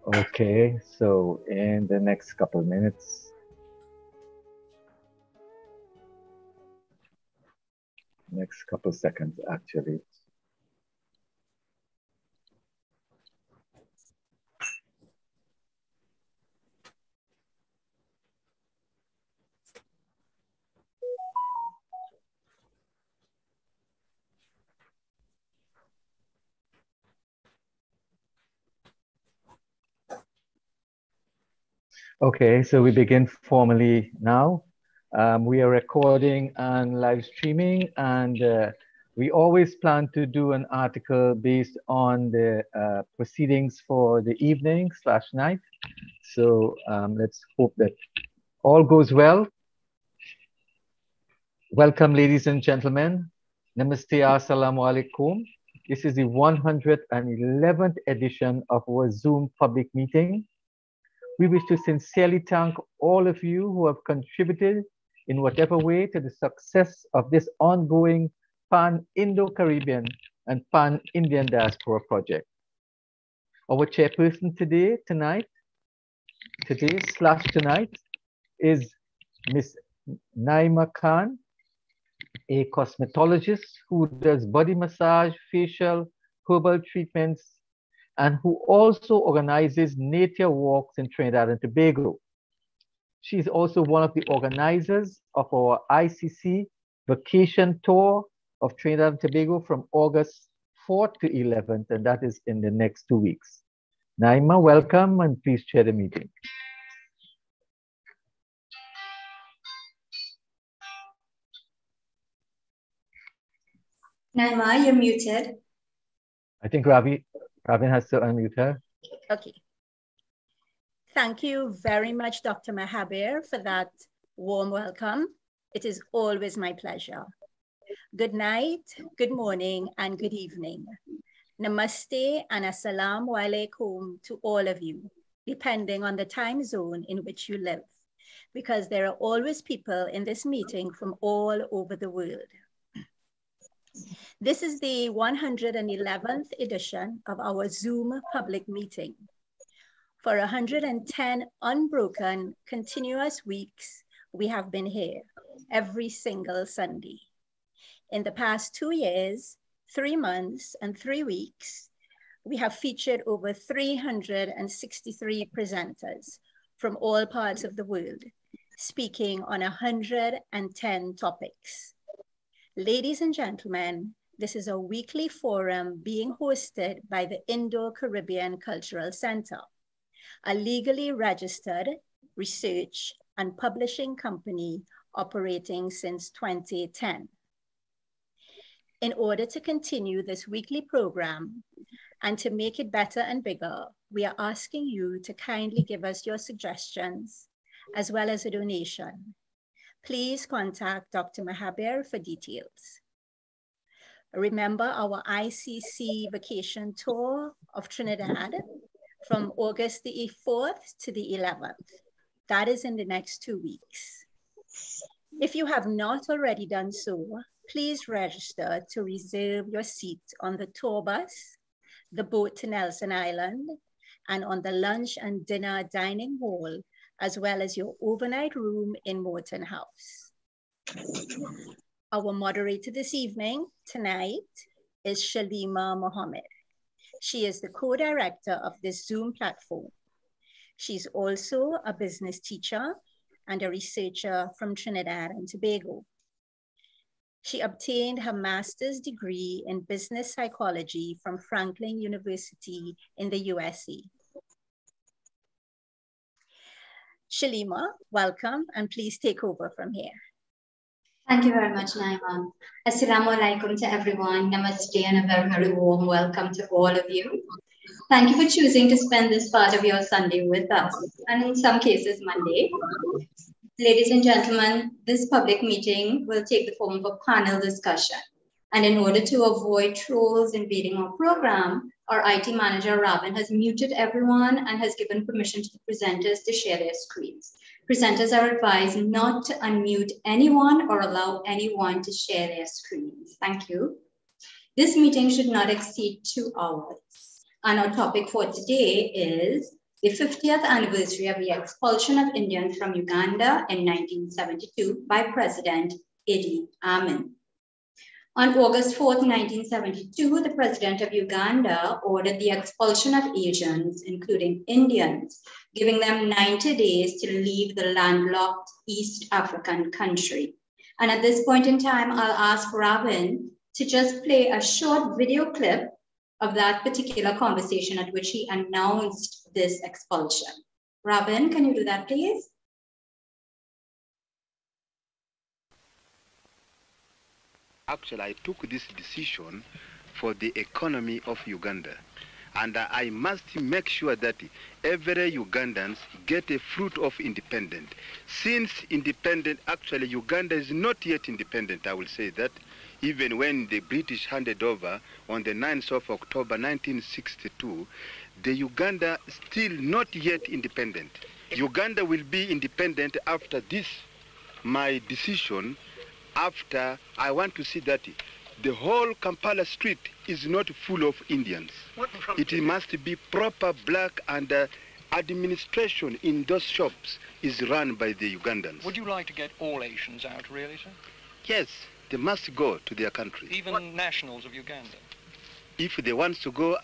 Okay, so in the next couple of minutes, next couple of seconds actually. Okay, so we begin formally now. We are recording and live streaming, and we always plan to do an article based on the proceedings for the evening/night. So let's hope that all goes well. Welcome, ladies and gentlemen. Namaste, assalamu alaikum. This is the 111th edition of our Zoom public meeting. We wish to sincerely thank all of you who have contributed in whatever way to the success of this ongoing Pan-Indo-Caribbean and Pan-Indian Diaspora project. Our chairperson tonight is Ms. Naima Khan, a cosmetologist who does body massage, facial, herbal treatments, and who also organizes nature walks in Trinidad and Tobago. She is also one of the organizers of our ICC vacation tour of Trinidad and Tobago from August 4th to 11th, and that is in the next 2 weeks. Naima, welcome, and please chair the meeting. Naima, you're muted. I think Ravin has to unmute her. Okay. Thank you very much, Dr. Mahabir, for that warm welcome. It is always my pleasure. Good night, good morning, and good evening. Namaste and assalamu alaikum to all of you, depending on the time zone in which you live, because there are always people in this meeting from all over the world. This is the 111th edition of our Zoom public meeting. For 110 unbroken, continuous weeks, we have been here every single Sunday. In the past 2 years, 3 months, and 3 weeks, we have featured over 363 presenters from all parts of the world, speaking on 110 topics. Ladies and gentlemen, this is a weekly forum being hosted by the Indo-Caribbean Cultural Center, a legally registered research and publishing company operating since 2010. In order to continue this weekly program and to make it better and bigger, we are asking you to kindly give us your suggestions as well as a donation. Please contact Dr. Mahabir for details. Remember our ICC vacation tour of Trinidad from August the 4th to the 11th. That is in the next 2 weeks. If you have not already done so, please register to reserve your seat on the tour bus, the boat to Nelson Island, and on the lunch and dinner dining hall, as well as your overnight room in Morton House. Our moderator this evening, tonight, is Shalima Mohammed. She is the co-director of this Zoom platform. She's also a business teacher and a researcher from Trinidad and Tobago. She obtained her master's degree in business psychology from Franklin University in the USA. Shalima, welcome, and please take over from here. Thank you very much, Naima. Assalamu alaikum to everyone. Namaste and a very, very warm welcome to all of you. Thank you for choosing to spend this part of your Sunday with us, and in some cases, Monday. Ladies and gentlemen, this public meeting will take the form of a panel discussion. And in order to avoid trolls invading our program, our IT manager, Ravin, has muted everyone and has given permission to the presenters to share their screens. Presenters are advised not to unmute anyone or allow anyone to share their screens. Thank you. This meeting should not exceed 2 hours. And our topic for today is the 50th anniversary of the expulsion of Indians from Uganda in 1972 by President Idi Amin. On August 4, 1972, the President of Uganda ordered the expulsion of Asians, including Indians, giving them 90 days to leave the landlocked East African country. And at this point in time, I'll ask Robin to just play a short video clip of that particular conversation at which he announced this expulsion. Robin, can you do that, please? Actually, I took this decision for the economy of Uganda. And I must make sure that every Ugandans get a fruit of independence. Since independent, actually Uganda is not yet independent, I will say that. Even when the British handed over on the 9th of October 1962, the Uganda still not yet independent. Uganda will be independent after this, my decision, after I want to see that the whole Kampala street is not full of Indians. It must be proper black, and administration in those shops is run by the Ugandans. Would you like to get all Asians out, really, sir? Yes, they must go to their country. Even nationals of Uganda? If they want to go,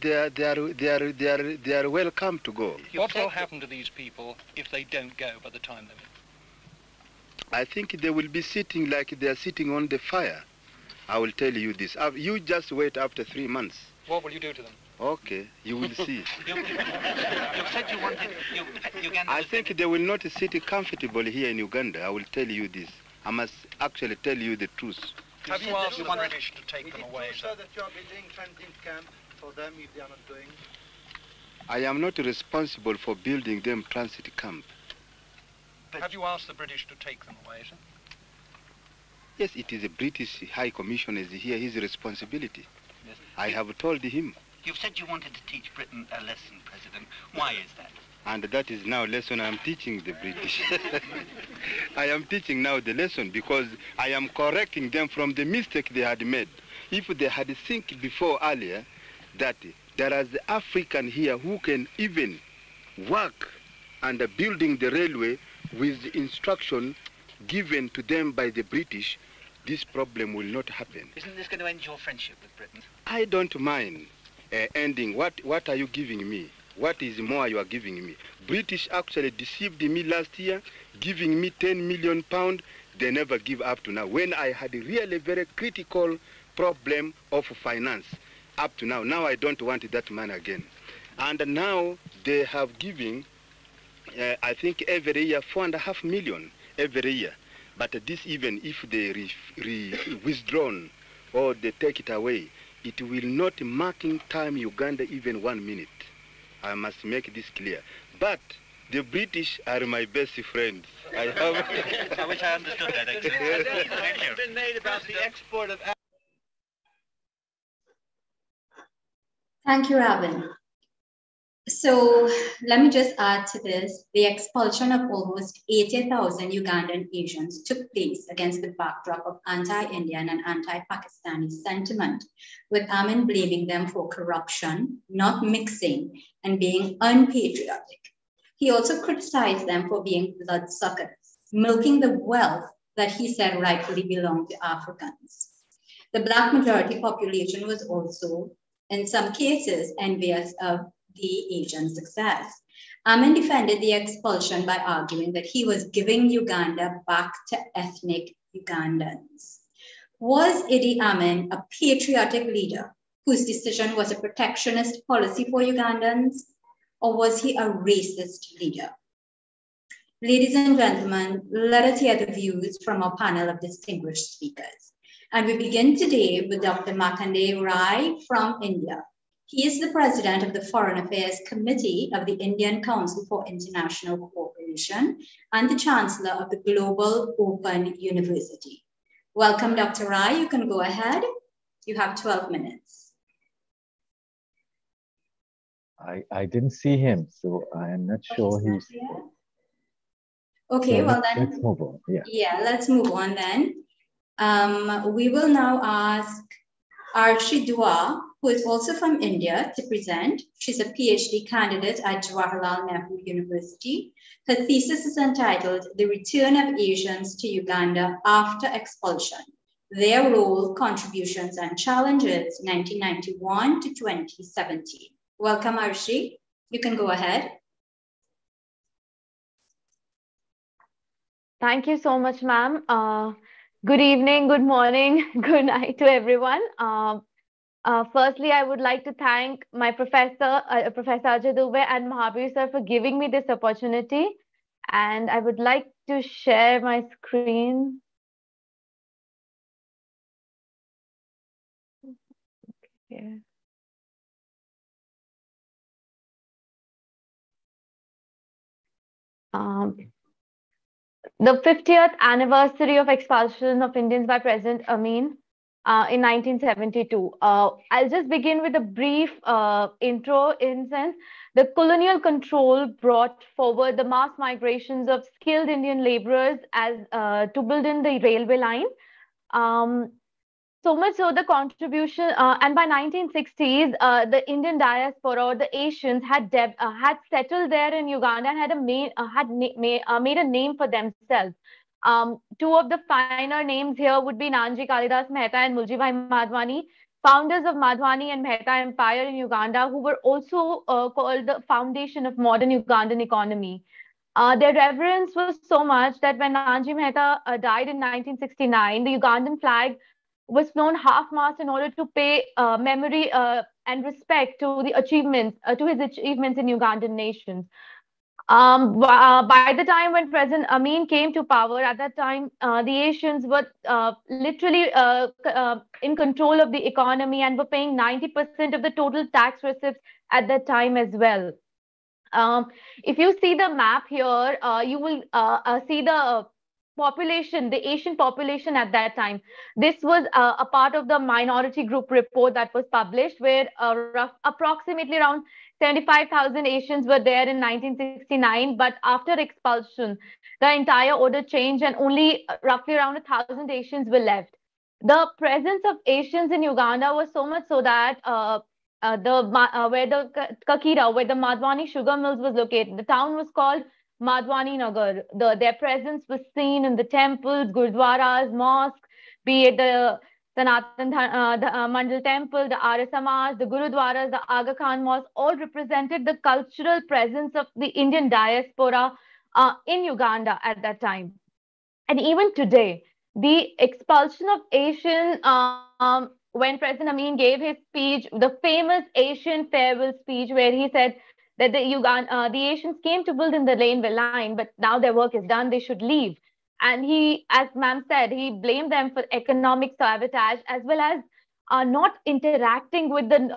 they are welcome to go. What will happen to these people if they don't go by the time limit? I think they will be sitting like they are sitting on the fire. I will tell you this. You just wait after 3 months. What will you do to them? Okay, you will see. You said you wanted Uganda. I think they will not sit comfortable here in Uganda. I will tell you this. I must actually tell you the truth. Have you asked the British to take them away, sir? That you are building transit camp for them if they are not going? I am not responsible for building them transit camp. Have you asked the British to take them away, sir? Yes, it is a British High Commissioner is here, his responsibility. Yes. I have told him. You've said you wanted to teach Britain a lesson, President. Why is that? And that is now lesson I am teaching the British. I am teaching now the lesson because I am correcting them from the mistake they had made. If they had think before earlier that there is the African here who can even work and building the railway with the instruction given to them by the British, this problem will not happen. Isn't this going to end your friendship with Britain? I don't mind ending. What are you giving me? What is more you are giving me? British actually deceived me last year, giving me 10 million pounds. They never give up to now. When I had a really very critical problem of finance, up to now. Now I don't want that man again. And now they have given, I think every year, 4.5 million every year. But this, even if they withdrawn or they take it away, it will not marking time Uganda even 1 minute. I must make this clear. But the British are my best friends. I have. I wish I understood that, actually. Thank you. Been made about the export of. Thank you, Robin. So let me just add to this. The expulsion of almost 80,000 Ugandan Asians took place against the backdrop of anti-Indian and anti-Pakistani sentiment, with Amin blaming them for corruption, not mixing, and being unpatriotic. He also criticized them for being bloodsuckers, milking the wealth that he said rightfully belonged to Africans. The Black majority population was also, in some cases, envious of the Asian success. Amin defended the expulsion by arguing that he was giving Uganda back to ethnic Ugandans. Was Idi Amin a patriotic leader whose decision was a protectionist policy for Ugandans, or was he a racist leader? Ladies and gentlemen, let us hear the views from our panel of distinguished speakers. And we begin today with Dr. Markandeya Rai from India. He is the president of the Foreign Affairs Committee of the Indian Council for International Cooperation and the chancellor of the Global Open University. Welcome, Dr. Rai. You can go ahead. You have 12 minutes. I didn't see him, so I am not sure he's. Okay, so well then. Let's move on. Yeah. Yeah, let's move on then. We will now ask AARSHI Dua, who is also from India, to present. She's a Ph.D. candidate at Jawaharlal Nehru University. Her thesis is entitled The Return of Asians to Uganda After Expulsion, Their Role, Contributions and Challenges, 1991 to 2017. Welcome, Arshi. You can go ahead. Thank you so much, ma'am. Good evening, good morning, good night to everyone. Firstly, I would like to thank my professor, Professor AARSHI DUA and Mahabir sir for giving me this opportunity. And I would like to share my screen. Okay. The 50th anniversary of expulsion of Indians by President Amin in 1972. I'll just begin with a brief intro in sense. The colonial control brought forward the mass migrations of skilled Indian laborers as to build in the railway line. So much so the contribution, and by 1960s, the Indian diaspora or the Asians had settled there in Uganda and made a name for themselves. Two of the finer names here would be Nanji Kalidas Mehta and Mulji Bhai Madhwani, founders of Madhwani and Mehta Empire in Uganda, who were also called the foundation of modern Ugandan economy. Their reverence was so much that when Nanji Mehta died in 1969, the Ugandan flag was flown half-mast in order to pay memory and respect to the achievements, to his achievements in Ugandan nations. By the time when President Amin came to power, at that time, the Asians were literally in control of the economy and were paying 90% of the total tax receipts at that time as well. If you see the map here, you will see the population, the Asian population at that time. This was a part of the minority group report that was published, where approximately around 75,000 Asians were there in 1969. But after expulsion, the entire order changed and only roughly around 1,000 Asians were left. The presence of Asians in Uganda was so much so that where the Kakira, where the Madhwani sugar mills was located, the town was called Madhwani Nagar. Their presence was seen in the temples, gurdwaras, mosques, be it the Sanatan Mandal temple, the Arya Samaj, the Gurudwaras, the Aga Khan mosque, all represented the cultural presence of the Indian diaspora in Uganda at that time. And even today, the expulsion of Asian, when President Amin gave his speech, the famous Asian farewell speech, where he said that the Asians came to build in the railway line, but now their work is done, they should leave. And he, as ma'am said, he blamed them for economic sabotage as well as not interacting with the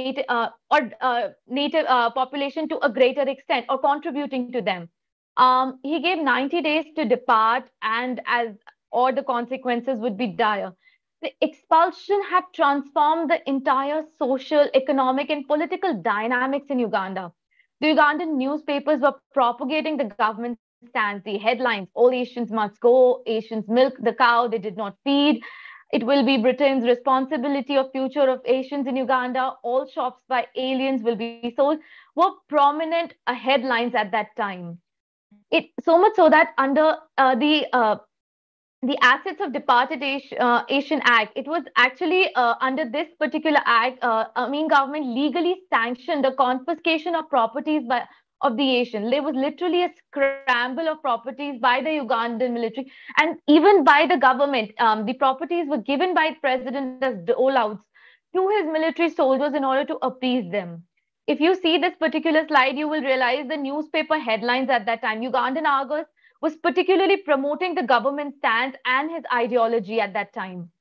native population to a greater extent or contributing to them. He gave 90 days to depart, or the consequences would be dire. The expulsion had transformed the entire social, economic, and political dynamics in Uganda. The Ugandan newspapers were propagating the government stance, the headlines: all Asians must go, Asians milk the cow they did not feed, it will be Britain's responsibility of future of Asians in Uganda, all shops by aliens will be sold, were prominent headlines at that time. It so much so that under the Assets of Departed Asian Act, it was actually under this particular act, Amin government legally sanctioned the confiscation of properties of the Asian. There was literally a scramble of properties by the Ugandan military and even by the government. The properties were given by the president as dolouts to his military soldiers in order to appease them. If you see this particular slide, you will realize the newspaper headlines at that time. Ugandan Argus was particularly promoting the government stance and his ideology at that time.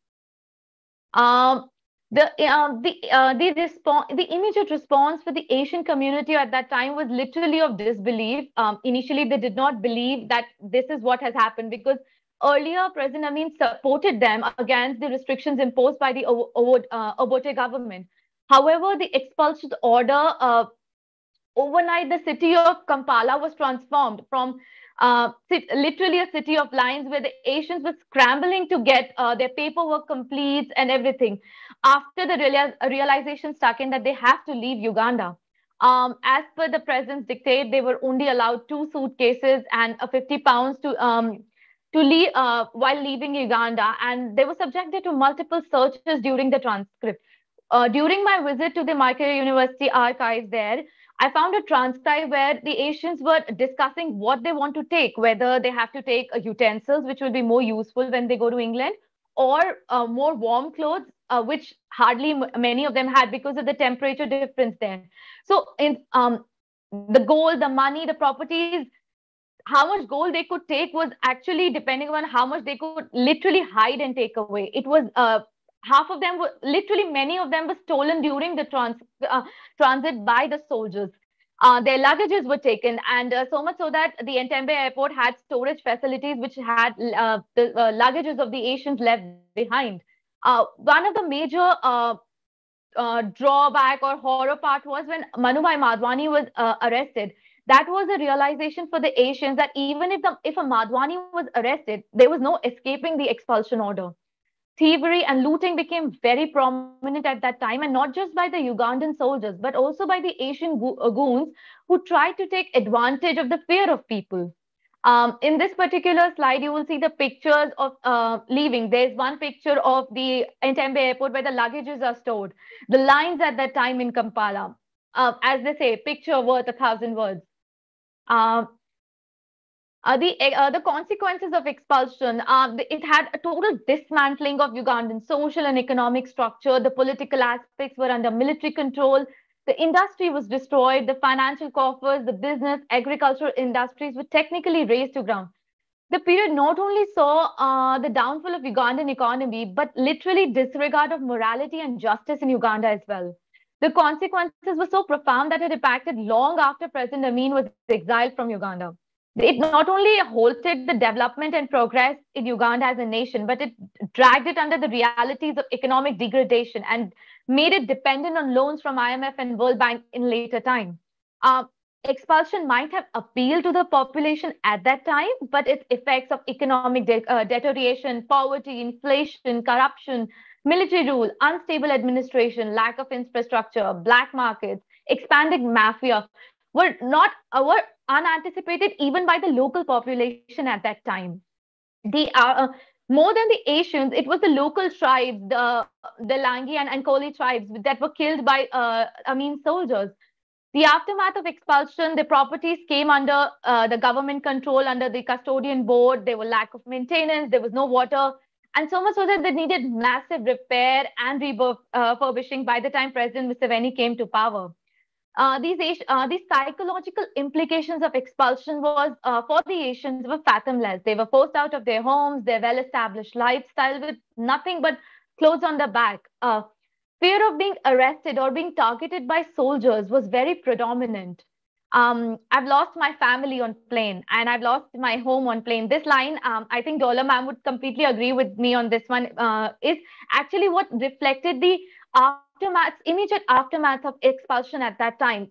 The immediate response for the Asian community at that time was literally of disbelief. Initially, they did not believe that this is what has happened, because earlier President Amin supported them against the restrictions imposed by the Obote government. However, the expulsion order, overnight the city of Kampala was transformed from literally a city of lions where the Asians were scrambling to get their paperwork complete and everything. After the realization stuck in that they have to leave Uganda. As per the president's dictate, they were only allowed 2 suitcases and 50 pounds to leave while leaving Uganda, and they were subjected to multiple searches during the transcript. During my visit to the Markandeya University archives there, I found a transcribe where the Asians were discussing what they want to take, whether they have to take utensils, which will be more useful when they go to England, or more warm clothes, which hardly many of them had because of the temperature difference there. So, in the gold, the money, the properties, how much gold they could take was actually depending on how much they could literally hide and take away. It was half of them were literally, many of them were stolen during the transit by the soldiers. Their luggages were taken, and so much so that the Entebbe airport had storage facilities which had the luggages of the Asians left behind. One of the major drawback or horror part was when Manubhai Madhwani was arrested. That was a realization for the Asians that even if a Madhwani was arrested, there was no escaping the expulsion order. Thievery and looting became very prominent at that time, and not just by the Ugandan soldiers, but also by the Asian goons who tried to take advantage of the fear of people. In this particular slide, you will see the pictures of leaving. There's one picture of the Entebbe airport where the luggages are stored. The lines at that time in Kampala, as they say, picture worth 1,000 words. The consequences of expulsion, it had a total dismantling of Ugandan social and economic structure. The political aspects were under military control. The industry was destroyed. The financial coffers, the business, agricultural industries were technically razed to ground. The period not only saw the downfall of Ugandan economy, but literally disregard of morality and justice in Uganda as well. The consequences were so profound that it impacted long after President Amin was exiled from Uganda. It not only halted the development and progress in Uganda as a nation, but it dragged it under the realities of economic degradation and made it dependent on loans from IMF and World Bank in later time. Expulsion might have appealed to the population at that time, but its effects of economic deterioration, poverty, inflation, corruption, military rule, unstable administration, lack of infrastructure, black markets, expanding mafia were unanticipated even by the local population at that time. The more than the Asians, it was the local tribes, the Langi and Koli tribes that were killed by Amin soldiers. The aftermath of expulsion, the properties came under the government control, under the custodian board. There was lack of maintenance, there was no water, and so much so that they needed massive repair and refurbishing by the time President Museveni came to power. These psychological implications of expulsion was for the Asians were fathomless. They were forced out of their homes, their well-established lifestyle with nothing but clothes on their back. Fear of being arrested or being targeted by soldiers was very predominant. I've lost my family on plane and I've lost my home on plane. This line, I think Dola ma'am would completely agree with me on this one, is actually what reflected the immediate aftermath of expulsion at that time.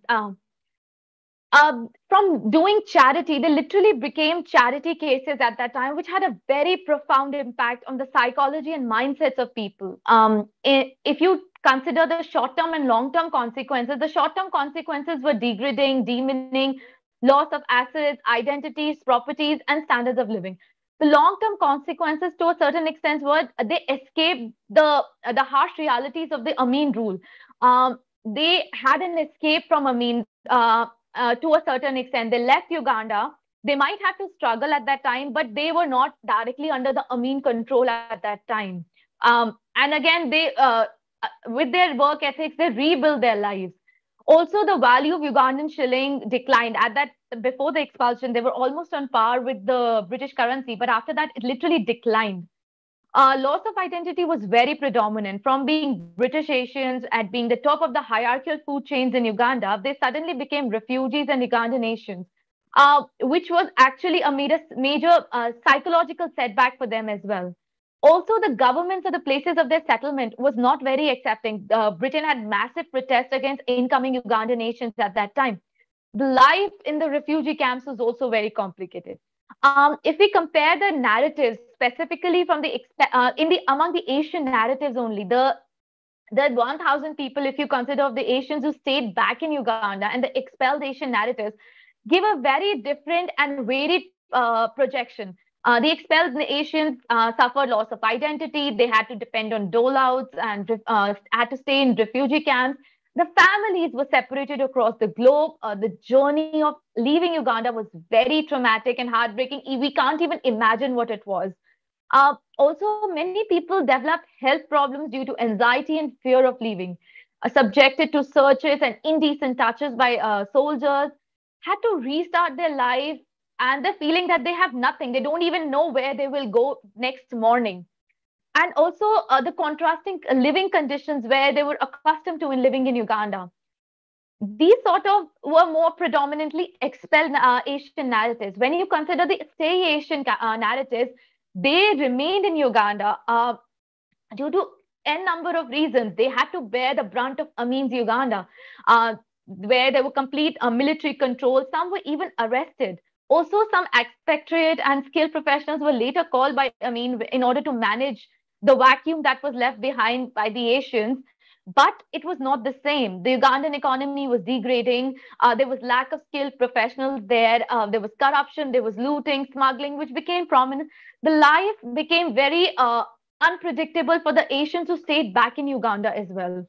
From doing charity, they literally became charity cases at that time, which had a very profound impact on the psychology and mindsets of people. If you consider the short-term and long-term consequences, the short-term consequences were degrading, demeaning, loss of assets, identities, properties, and standards of living. The long-term consequences, to a certain extent, were they escaped the harsh realities of the Amin rule. They had an escape from Amin to a certain extent. They left Uganda. They might have to struggle at that time, but they were not directly under the Amin control at that time. And again, they with their work ethics, they rebuilt their lives. Also, the value of Ugandan shilling declined. At that, before the expulsion, they were almost on par with the British currency, but after that, it literally declined. Loss of identity was very predominant. From being British Asians and being the top of the hierarchical food chains in Uganda, they suddenly became refugees and Ugandan Asians, which was actually a major psychological setback for them as well. Also, the governments of the places of their settlement was not very accepting. Britain had massive protests against incoming Ugandan nations at that time. The life in the refugee camps was also very complicated. If we compare the narratives specifically from among the Asian narratives only, the 1,000 people, if you consider of the Asians who stayed back in Uganda, and the expelled Asian narratives give a very different and varied projection. The expelled Asians suffered loss of identity. They had to depend on doleouts and had to stay in refugee camps. The families were separated across the globe. The journey of leaving Uganda was very traumatic and heartbreaking. We can't even imagine what it was. Also, many people developed health problems due to anxiety and fear of leaving, subjected to searches and indecent touches by soldiers, had to restart their life, and the feeling that they have nothing. They don't even know where they will go next morning. And also the contrasting living conditions where they were accustomed to in living in Uganda. These sort of were more predominantly expelled Asian narratives. When you consider the stay Asian narratives, they remained in Uganda due to n number of reasons. They had to bear the brunt of Amin's Uganda, where there were complete military control. Some were even arrested. Also, some expatriate and skilled professionals were later called by Amin in order to manage the vacuum that was left behind by the Asians. But it was not the same. The Ugandan economy was degrading. There was lack of skilled professionals there. There was corruption. There was looting, smuggling, which became prominent. The life became very unpredictable for the Asians who stayed back in Uganda as well.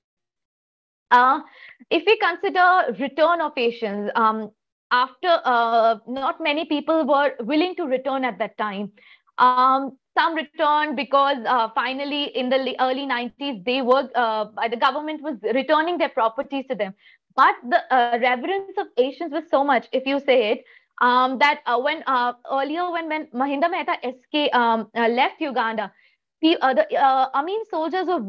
If we consider return of Asians, after not many people were willing to return at that time. Some returned because finally in the early 90s, the government was returning their properties to them. But the reverence of Asians was so much, if you say it, that when Mahinda Mehta left Uganda, the Amin soldiers were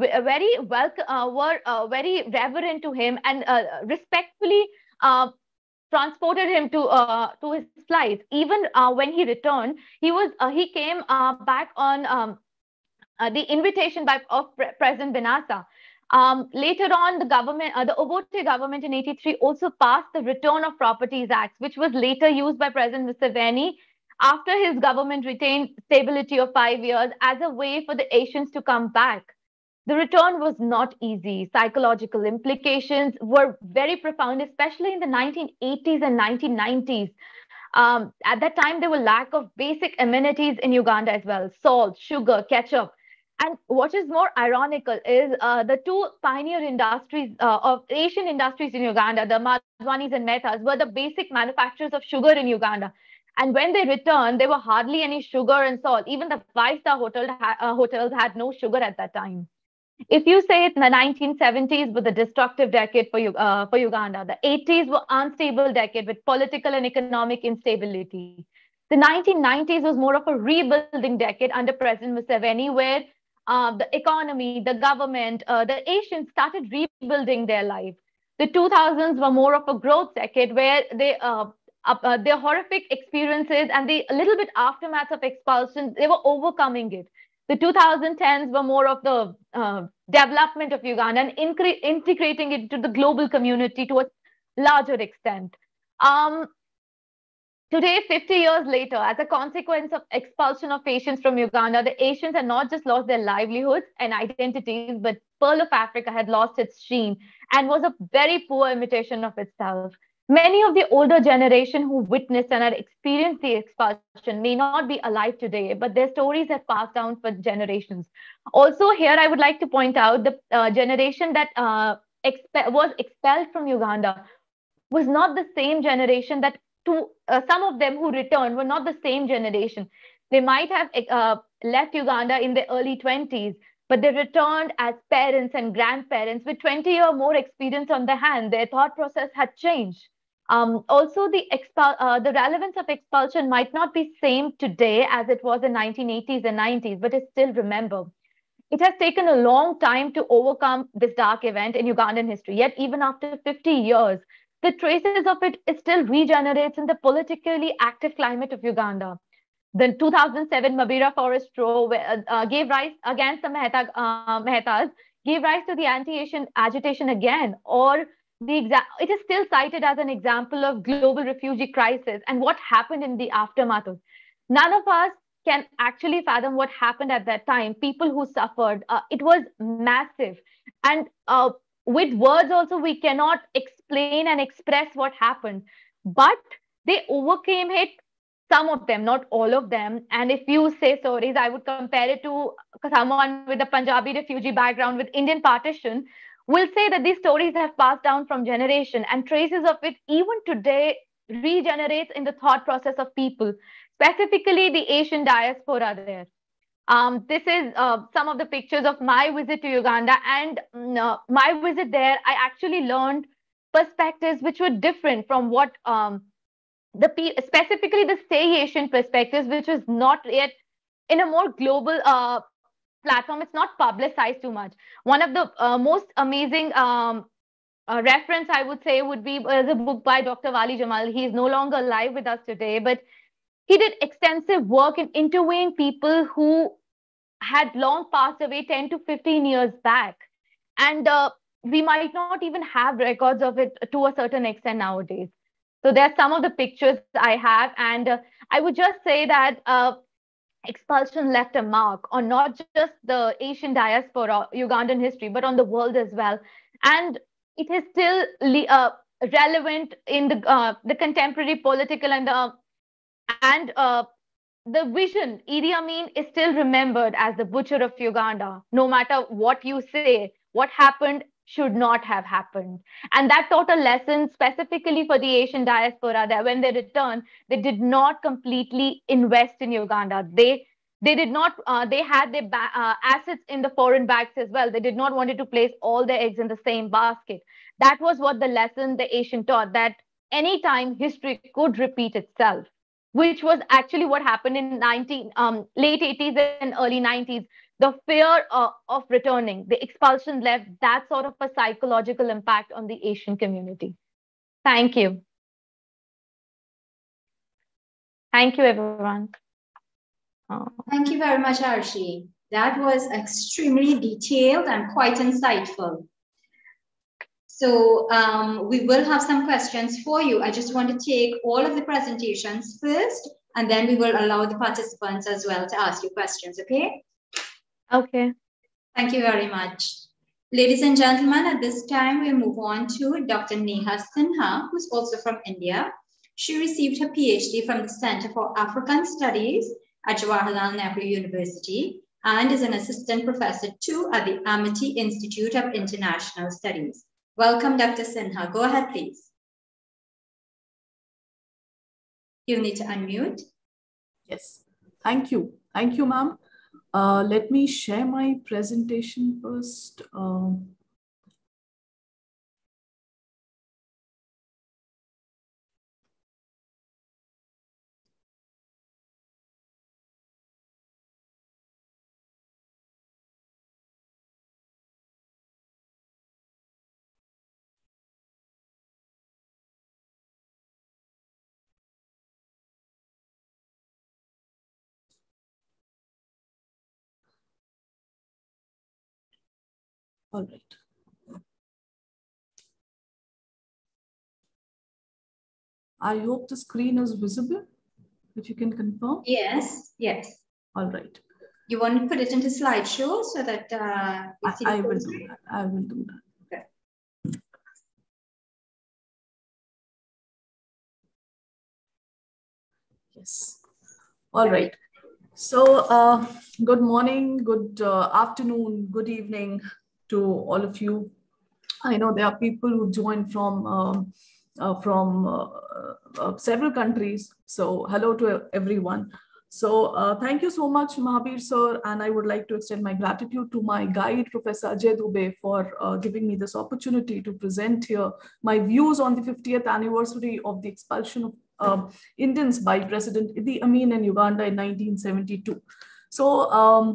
very reverent to him and respectfully transported him to his flights. Even when he returned, he came back on the invitation of President Benassa. Later on, the government, the Obote government in '83 also passed the Return of Properties Act, which was later used by President Museveni after his government retained stability of 5 years as a way for the Asians to come back. The return was not easy. Psychological implications were very profound, especially in the 1980s and 1990s. At that time, there were lack of basic amenities in Uganda as well: salt, sugar, ketchup. And what is more ironical is the two pioneer industries of Asian industries in Uganda, the Madhwanis and Mehtas, were the basic manufacturers of sugar in Uganda. And when they returned, there were hardly any sugar and salt. Even the five-star hotels had no sugar at that time. If you say it, the 1970s were the destructive decade for Uganda. The 80s were unstable decade with political and economic instability. The 1990s was more of a rebuilding decade under President Museveni, where the economy, the government, the Asians started rebuilding their life. The 2000s were more of a growth decade where their horrific experiences and the little bit aftermath of expulsion, they were overcoming it. The 2010s were more of the development of Uganda and integrating it into the global community to a larger extent. Today, 50 years later, as a consequence of expulsion of Asians from Uganda, the Asians had not just lost their livelihoods and identities, but Pearl of Africa had lost its sheen and was a very poor imitation of itself. Many of the older generation who witnessed and had experienced the expulsion may not be alive today, but their stories have passed down for generations. Also, here I would like to point out the generation that was expelled from Uganda was not the same generation that some of them who returned were not the same generation. They might have left Uganda in the early 20s, but they returned as parents and grandparents with 20 or more experience on their hand. Their thought process had changed. Also, the relevance of expulsion might not be same today as it was in 1980s and 90s, but it's still remembered. It has taken a long time to overcome this dark event in Ugandan history, yet even after 50 years, the traces of it still regenerates in the politically active climate of Uganda. The 2007 Mabera Forest Row gave rise against the Mehtas, gave rise to the anti-Asian agitation again, or it is still cited as an example of global refugee crisis and what happened in the aftermath of. None of us can actually fathom what happened at that time. People who suffered, it was massive. And with words also, we cannot explain and express what happened. But they overcame it, some of them, not all of them. And if you say stories, I would compare it to someone with a Punjabi refugee background with Indian partition, will say that these stories have passed down from generation, and traces of it even today regenerates in the thought process of people, specifically the Asian diaspora there. This is some of the pictures of my visit to Uganda, and my visit there, I actually learned perspectives which were different from what specifically the stay Asian perspectives, which was not yet in a more global platform. It's not publicized too much. One of the most amazing reference I would say would be the book by Dr. Wali Jamal. He is no longer alive with us today, but he did extensive work in interviewing people who had long passed away 10 to 15 years back. And we might not even have records of it to a certain extent nowadays. So there are some of the pictures I have. And I would just say that expulsion left a mark on not just the Asian diaspora, Ugandan history, but on the world as well. And it is still relevant in the contemporary political and the vision. Idi Amin is still remembered as the butcher of Uganda. No matter what you say, what happened should not have happened. And that taught a lesson specifically for the Asian diaspora, that when they returned, they did not completely invest in Uganda. They did not, they had their assets in the foreign banks as well. They did not want to place all their eggs in the same basket. That was what the lesson the Asian taught, that anytime history could repeat itself, which was actually what happened in late 80s and early 90s. The fear of returning, the expulsion left that sort of a psychological impact on the Asian community. Thank you. Thank you, everyone. Thank you very much, Arshi. That was extremely detailed and quite insightful. So we will have some questions for you. I just want to take all of the presentations first, and then we will allow the participants as well to ask you questions, okay? Okay. Thank you very much. Ladies and gentlemen, at this time, we move on to Dr. Neha Sinha, who's also from India. She received her PhD from the Center for African Studies at Jawaharlal Nehru University and is an assistant professor too at the Amity Institute of International Studies. Welcome, Dr. Sinha. Go ahead, please. You'll need to unmute. Yes, thank you. Thank you, ma'am. Let me share my presentation first. All right. I hope the screen is visible, if you can confirm. Yes, yes. All right. You want to put it into slideshow so that I will do that. I will do that. Okay. Yes. All right. So good morning, good afternoon, good evening to all of you. I know there are people who joined from several countries. So hello to everyone. So thank you so much, Mahabir sir, and I would like to extend my gratitude to my guide, Professor Ajay Dubey, for giving me this opportunity to present here my views on the 50th anniversary of the expulsion of Indians by President Idi Amin in Uganda in 1972. So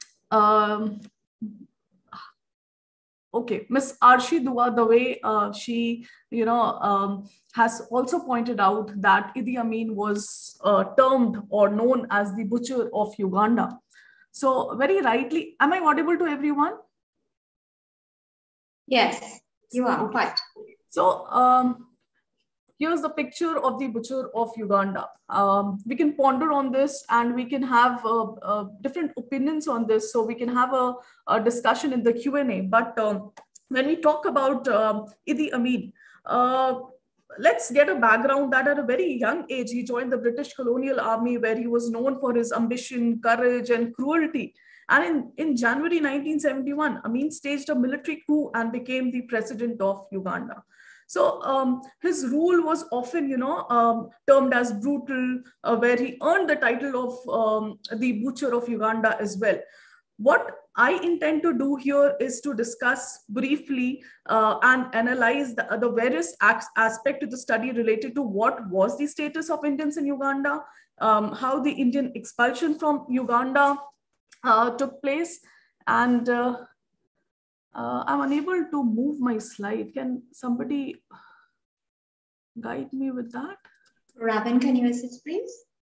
okay, Miss AARSHI Dua, the way she, has also pointed out that Idi Amin was termed or known as the butcher of Uganda. So very rightly, am I audible to everyone? Yes, you are. Okay. So, here's the picture of the butcher of Uganda. We can ponder on this and we can have different opinions on this. So we can have a discussion in the Q&A. But when we talk about Idi Amin, let's get a background that at a very young age, he joined the British colonial army, where he was known for his ambition, courage, and cruelty. And in January 1971, Amin staged a military coup and became the president of Uganda. So his rule was often, termed as brutal, where he earned the title of the butcher of Uganda as well. What I intend to do here is to discuss briefly and analyze the various aspects of the study related to what was the status of Indians in Uganda, how the Indian expulsion from Uganda took place, and I'm unable to move my slide. Can somebody guide me with that? Robin, can you assist, please?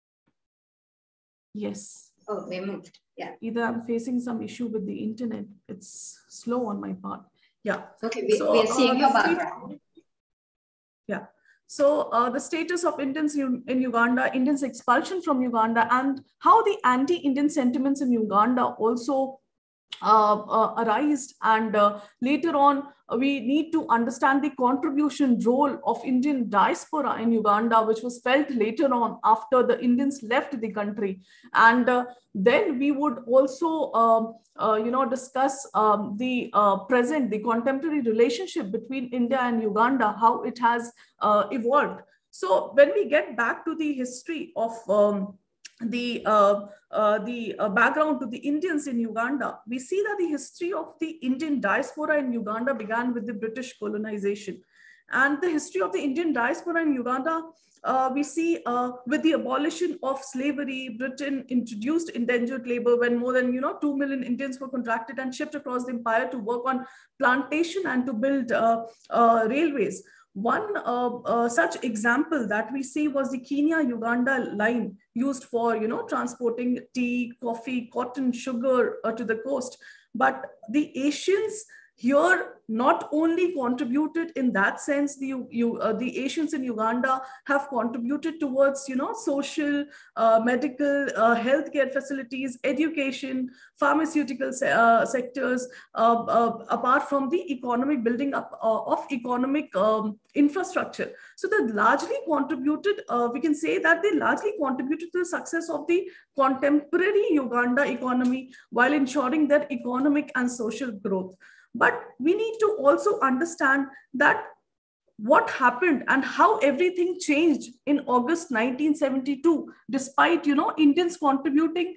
Yes. Oh, we moved. Yeah. Either I'm facing some issue with the internet. It's slow on my part. Yeah. Okay, we are seeing your background. Yeah. So the status of Indians in Uganda, Indians' expulsion from Uganda, and how the anti-Indian sentiments in Uganda also arised. And later on, we need to understand the contribution role of Indian diaspora in Uganda, which was felt later on after the Indians left the country. And then we would also, discuss the contemporary relationship between India and Uganda, how it has evolved. So when we get back to the history of the background to the Indians in Uganda, we see that the history of the Indian diaspora in Uganda began with the British colonization. And the history of the Indian diaspora in Uganda, we see with the abolition of slavery, Britain introduced indentured labor when more than 2 million Indians were contracted and shipped across the empire to work on plantation and to build railways. One such example that we see was the Kenya-Uganda line used for, transporting tea, coffee, cotton, sugar to the coast. But the Asians here not only contributed in that sense, the Asians in Uganda have contributed towards, social, medical, healthcare facilities, education, pharmaceutical sectors, apart from the economic building up of economic infrastructure. So they largely contributed, we can say that they largely contributed to the success of the contemporary Uganda economy while ensuring their economic and social growth. But we need to also understand that what happened and how everything changed in August 1972, despite Indians contributing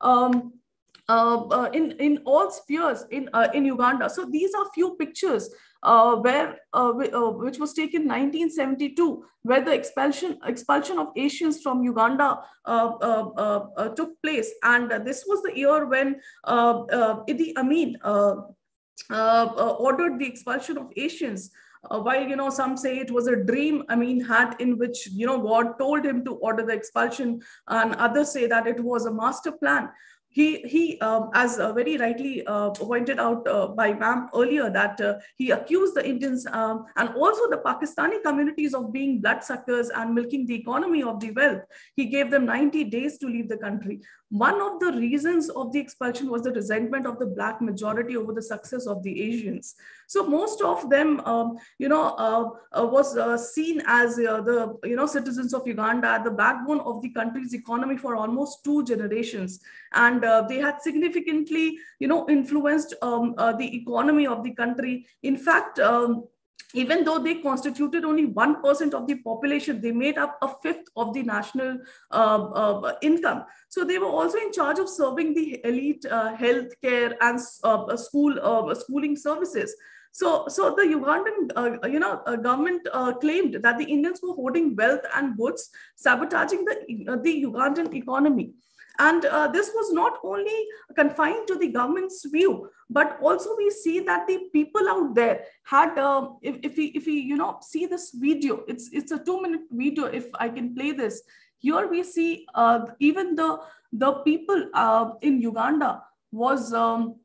in all spheres in Uganda. So these are few pictures which was taken in 1972, where the expulsion of Asians from Uganda took place, and this was the year when Idi Amin ordered the expulsion of Asians. While some say it was a dream Amin had, in which God told him to order the expulsion, and others say that it was a master plan. He as very rightly pointed out by ma'am earlier, that he accused the Indians and also the Pakistani communities of being bloodsuckers and milking the economy of the wealth. He gave them 90 days to leave the country. One of the reasons of the expulsion was the resentment of the Black majority over the success of the Asians. So most of them, was seen as the citizens of Uganda, the backbone of the country's economy for almost 2 generations, and they had significantly, influenced the economy of the country. In fact, even though they constituted only 1% of the population, they made up 1/5 of the national income. So they were also in charge of serving the elite healthcare and schooling services. So the Ugandan government claimed that the Indians were hoarding wealth and goods, sabotaging the Ugandan economy. And this was not only confined to the government's view, but also we see that the people out there had, if we see this video, it's a 2-minute video, if I can play this. Here we see even the people in Uganda was,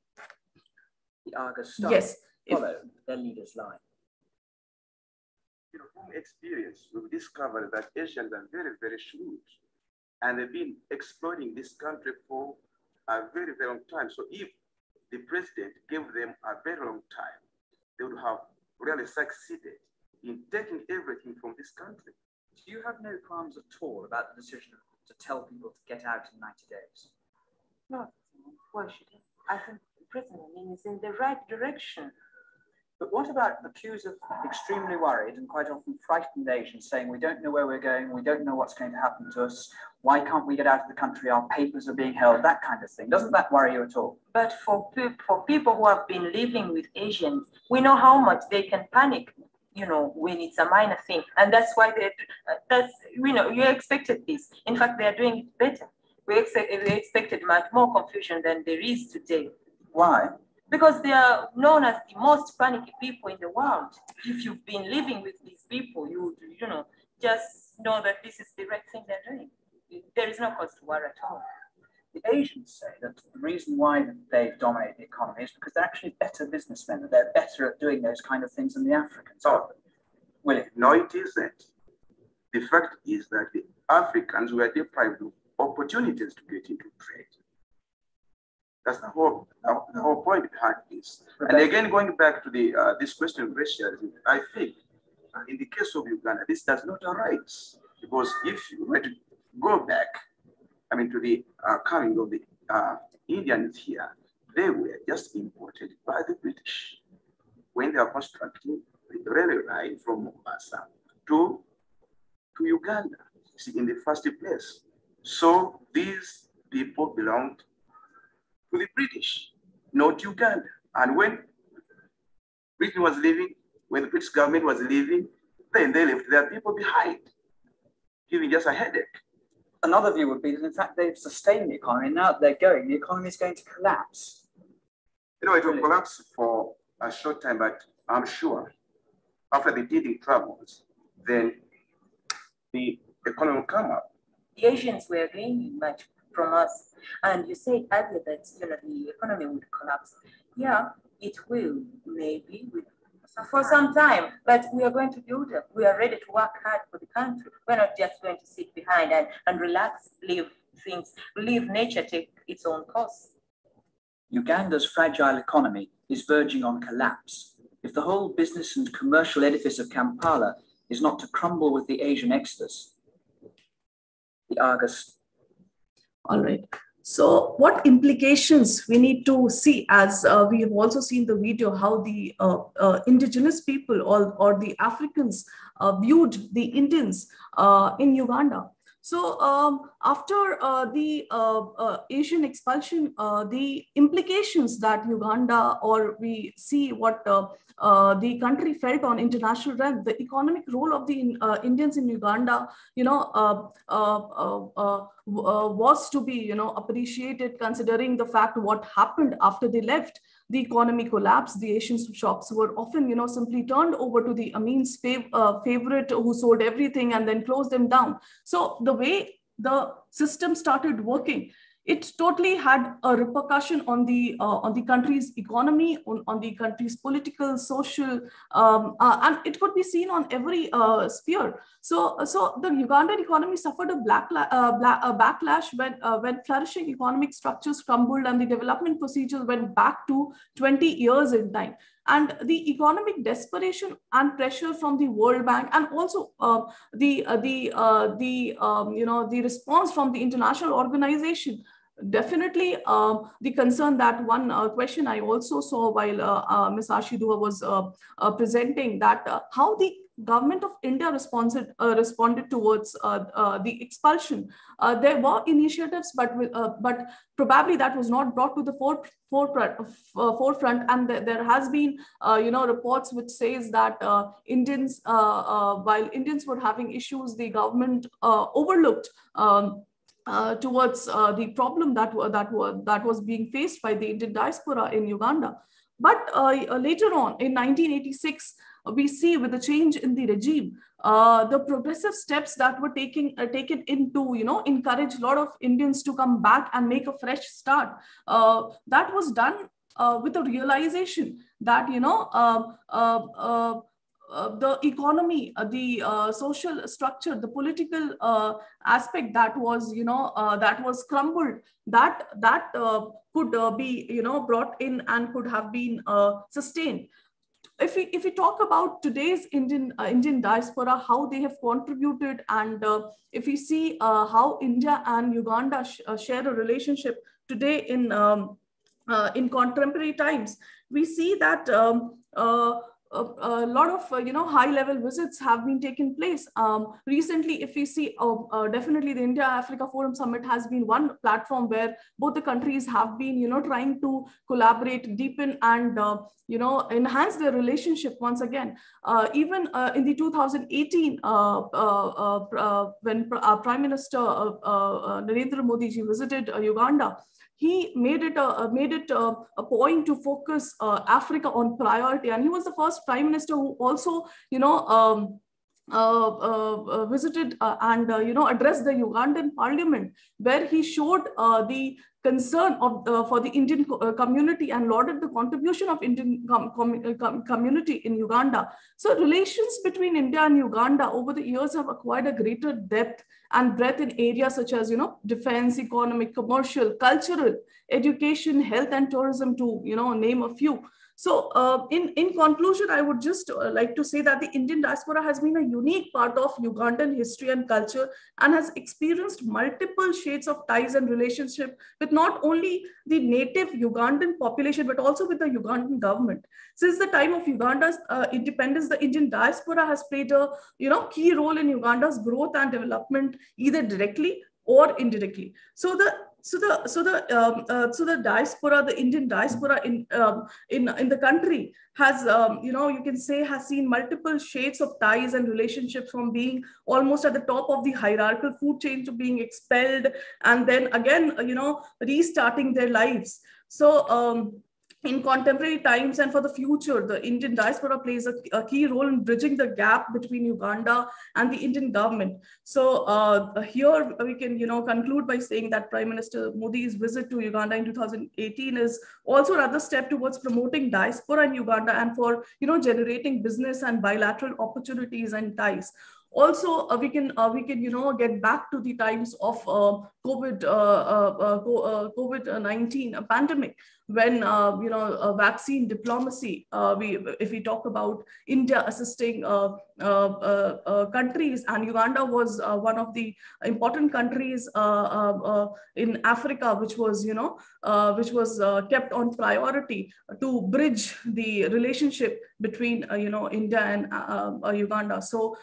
the Argus staff yes, follow their leader's line. from experience, we've discovered that Asians are very, very shrewd. And they've been exploiting this country for a very, very long time. So if the president gave them a very long time, they would have really succeeded in taking everything from this country. Do you have no qualms at all about the decision to tell people to get out in 90 days? No, why should he? I think President Amin is in the right direction. But what about accused of extremely worried and quite often frightened Asians saying, we don't know where we're going, we don't know what's going to happen to us, why can't we get out of the country, our papers are being held, that kind of thing. Doesn't that worry you at all? But for people who have been living with Asians, we know how much they can panic, when it's a minor thing. And that's why you expected this. In fact, they are doing it better. We expected much more confusion than there is today. Why? Because they are known as the most panicky people in the world. If you've been living with these people, you just know that this is the right thing they're doing. There is no cause to worry at all. The Asians say that the reason why they dominate the economy is because they're actually better businessmen, that they're better at doing those kind of things than the Africans. Oh, well, no, it isn't. The fact is that the Africans were deprived of opportunities to get into trade. That's the whole point behind this. And again, going back to the this question of racialism, I think in the case of Uganda, this does not arise, because if you were to go back, to the coming of the Indians here, they were just imported by the British when they were constructing the railway line from Mombasa to Uganda, in the first place. So these people belonged to the British, not Uganda. And when Britain was leaving, when the British government was leaving, then they left their people behind, giving just a headache. Another view would be that, in fact, they've sustained the economy, and now that they're going, the economy is going to collapse. It will collapse for a short time, but I'm sure after the teething troubles, then the economy will come up. The Asians were gaining much from us. And you said earlier that the economy would collapse. Yeah, it will, maybe, for some time, but we are going to build up. We are ready to work hard for the country. We're not just going to sit behind and relax, leave nature take its own course. Uganda's fragile economy is verging on collapse. If the whole business and commercial edifice of Kampala is not to crumble with the Asian exodus, the August. All right. So what implications we need to see, as we have also seen the video, how the indigenous people or the Africans viewed the Indians in Uganda. So after the Asian expulsion, the implications that Uganda, or we see what the country felt on international realm, the economic role of the Indians in Uganda, was to be, appreciated, considering the fact what happened after they left. The economy collapsed. The Asian shops were often, simply turned over to the Amin's favorite, who sold everything and then closed them down. So the way the system started working, it totally had a repercussion on the country's economy, on the country's political, social, and it could be seen on every sphere. So the Ugandan economy suffered a backlash when flourishing economic structures crumbled and the development procedures went back to 20 years in time. And the economic desperation and pressure from the World Bank, and also the response from the international organization. Definitely, the concern that one question I also saw while Ms. AARSHI DUA was presenting, that how the government of India responded towards the expulsion. There were initiatives, but probably that was not brought to the forefront. And there has been, reports which says that Indians, while Indians were having issues, the government overlooked towards the problem that was being faced by the Indian diaspora in Uganda. But later on, in 1986, we see, with the change in the regime, the progressive steps that were taken into, encourage a lot of Indians to come back and make a fresh start. That was done with the realization that, the economy, the social structure, the political aspect that was, that was crumbled, that could be, brought in and could have been sustained. If we talk about today's Indian diaspora, how they have contributed, and if we see how India and Uganda share a relationship today in contemporary times, we see that a lot of high-level visits have been taking place. Recently, if we see, definitely the India-Africa Forum Summit has been one platform where both the countries have been, trying to collaborate, deepen, and enhance their relationship once again. Even in the 2018, when Prime Minister Narendra Modi ji visited Uganda, he made it a point to focus Africa on priority, and he was the first prime minister who also, visited and addressed the Ugandan parliament, where he showed the concern of for the Indian community and lauded the contribution of Indian community in Uganda. So relations between India and Uganda over the years have acquired a greater depth and breadth in areas such as, defense, economic, commercial, cultural, education, health, and tourism, to, name a few. So in conclusion, I would just like to say that the Indian diaspora has been a unique part of Ugandan history and culture, and has experienced multiple shades of ties and relationship with not only the native Ugandan population, but also with the Ugandan government. Since the time of Uganda's independence, the Indian diaspora has played a key role in Uganda's growth and development, either directly or indirectly. So the diaspora, the Indian diaspora in the country has, you can say, has seen multiple shades of ties and relationships, from being almost at the top of the hierarchical food chain to being expelled, and then again, restarting their lives. So in contemporary times and for the future, the Indian diaspora plays a key role in bridging the gap between Uganda and the Indian government. So here we can, conclude by saying that Prime Minister Modi's visit to Uganda in 2018 is also another step towards promoting diaspora in Uganda, and for, generating business and bilateral opportunities and ties. Also, we can get back to the times of COVID-19 pandemic, when vaccine diplomacy. If we talk about India assisting countries, and Uganda was one of the important countries in Africa, which was kept on priority to bridge the relationship between India and Uganda. So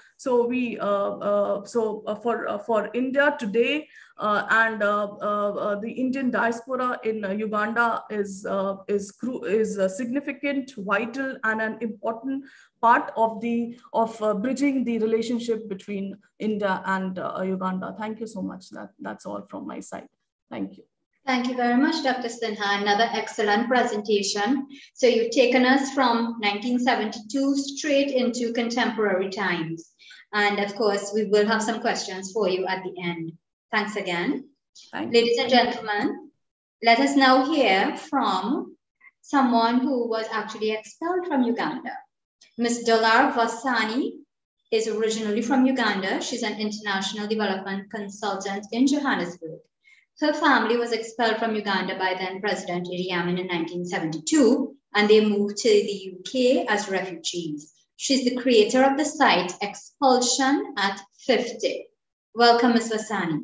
for India today, and the Indian diaspora in Uganda is a significant, vital, and an important part of bridging the relationship between India and Uganda. Thank you so much. That's all from my side. Thank you. Thank you very much, Dr. Sinha. Another excellent presentation. So you've taken us from 1972 straight into contemporary times. And of course, we will have some questions for you at the end. Thanks again. Ladies and gentlemen, let us now hear from someone who was actually expelled from Uganda. Ms. DOLAR VASANI is originally from Uganda. She's an international development consultant in Johannesburg. Her family was expelled from Uganda by then President Idi Amin in 1972, and they moved to the UK as refugees. She's the creator of the site Expulsion at 50. Welcome, Ms. Vasani.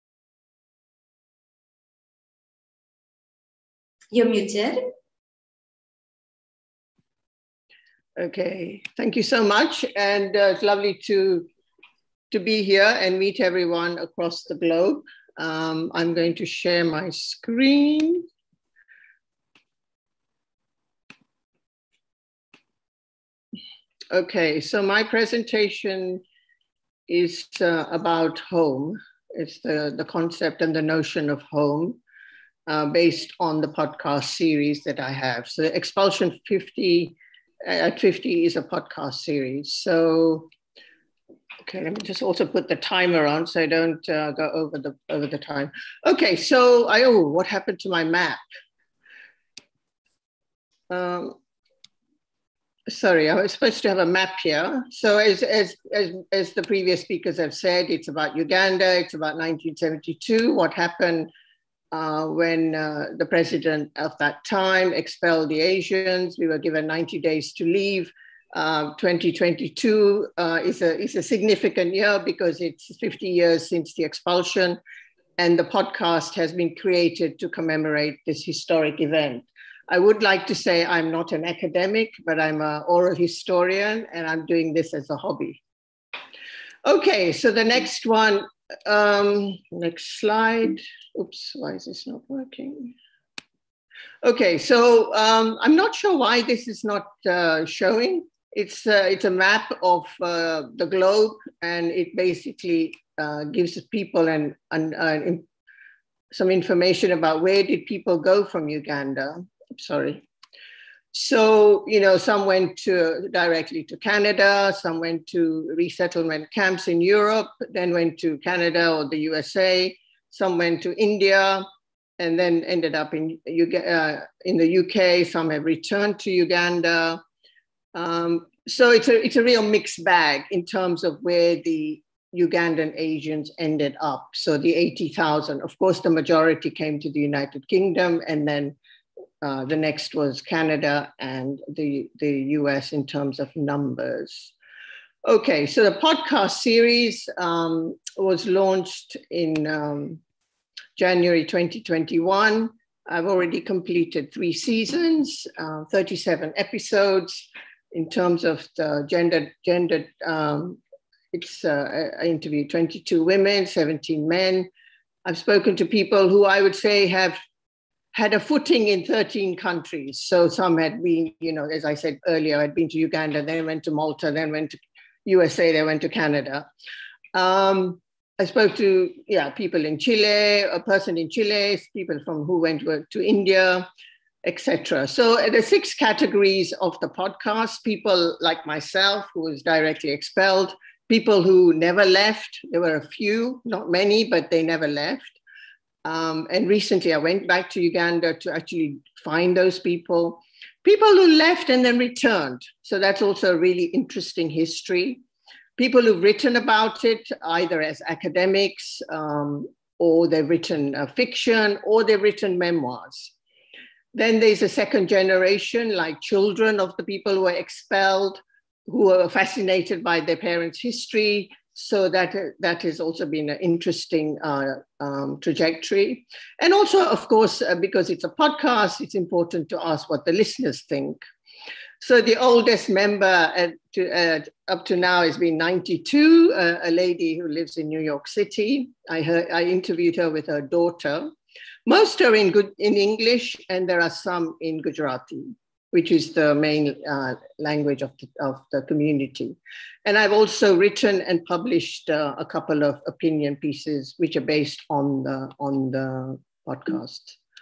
You're muted. Okay, thank you so much. And it's lovely to be here and meet everyone across the globe. I'm going to share my screen. Okay, so my presentation is about home. It's the concept and the notion of home based on the podcast series that I have. So Expulsion 50 at 50 is a podcast series. So, okay, let me just also put the timer on so I don't go over the time. Okay, so what happened to my map? sorry, I was supposed to have a map here. So as the previous speakers have said, it's about Uganda, it's about 1972, what happened when the president of that time expelled the Asians. We were given 90 days to leave. 2022 is a significant year because it's 50 years since the expulsion, and the podcast has been created to commemorate this historic event. I would like to say I'm not an academic, but I'm an oral historian, and I'm doing this as a hobby. Okay, so the next one, next slide. Oops, why is this not working? Okay, so I'm not sure why this is not showing. It's a map of the globe, and it basically gives people some information about where did people go from Uganda. Sorry. So, you know, some went directly to Canada, some went to resettlement camps in Europe, then went to Canada or the USA, some went to India, and then ended up in the UK. Some have returned to Uganda. So it's a real mixed bag in terms of where the Ugandan Asians ended up. So the 80,000, of course, the majority came to the United Kingdom, and then the next was Canada and the US in terms of numbers. Okay, so the podcast series was launched in January 2021. I've already completed 3 seasons, 37 episodes. In terms of the gendered, I interviewed 22 women, 17 men. I've spoken to people who I would say have had a footing in 13 countries. So some had been, you know, as I said earlier, I'd been to Uganda, then went to Malta, then went to USA, then went to Canada. I spoke to people in Chile, a person in Chile, people who went to India, etc. So the 6 categories of the podcast: people like myself who was directly expelled, people who never left. There were a few, not many, but they never left. And recently I went back to Uganda to actually find those people who left and then returned. So that's also a really interesting history. People who've written about it, either as academics, or they've written fiction, or they've written memoirs. Then there's a second generation, like children of the people who were expelled, who were fascinated by their parents' history. So that has also been an interesting trajectory. And also, of course, because it's a podcast, it's important to ask what the listeners think. So the oldest member up to now has been 92, a lady who lives in New York City. I interviewed her with her daughter. Most are in English, and there are some in Gujarati, which is the main language of the community. And I've also written and published a couple of opinion pieces, which are based on the podcast.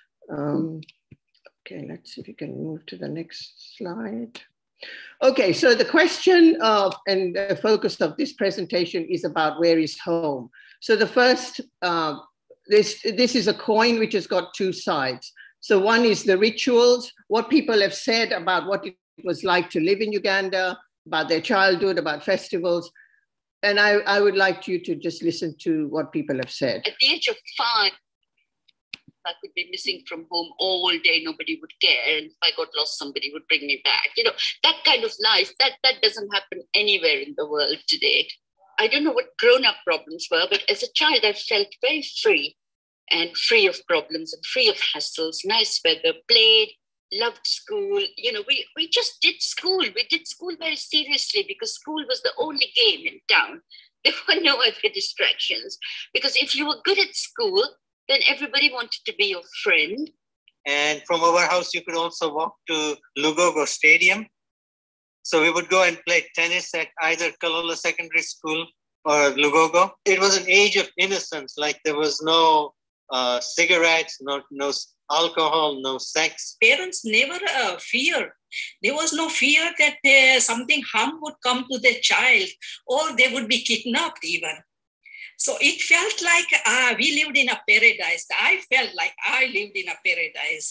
Okay, let's see if we can move to the next slide. Okay, so the question and the focus of this presentation is about where is home. So the first, this is a coin which has got 2 sides. So one is the rituals, what people have said about what it was like to live in Uganda, about their childhood, about festivals. And I would like you to just listen to what people have said. At the age of 5, I could be missing from home all day, nobody would care. And if I got lost, somebody would bring me back. You know, that kind of life, that doesn't happen anywhere in the world today. I don't know what grown-up problems were, but as a child, I felt very free and free of problems and free of hassles, nice weather, played, loved school. You know, we just did school. We did school very seriously because school was the only game in town. There were no other distractions. Because if you were good at school, then everybody wanted to be your friend. And from our house, you could also walk to Lugogo Stadium. So we would go and play tennis at either Kalola Secondary School or Lugogo. It was an age of innocence, like there was no cigarettes, no alcohol, no sex. Parents never feared. There was no fear that something harm would come to their child or they would be kidnapped even. So it felt like we lived in a paradise. I felt like I lived in a paradise.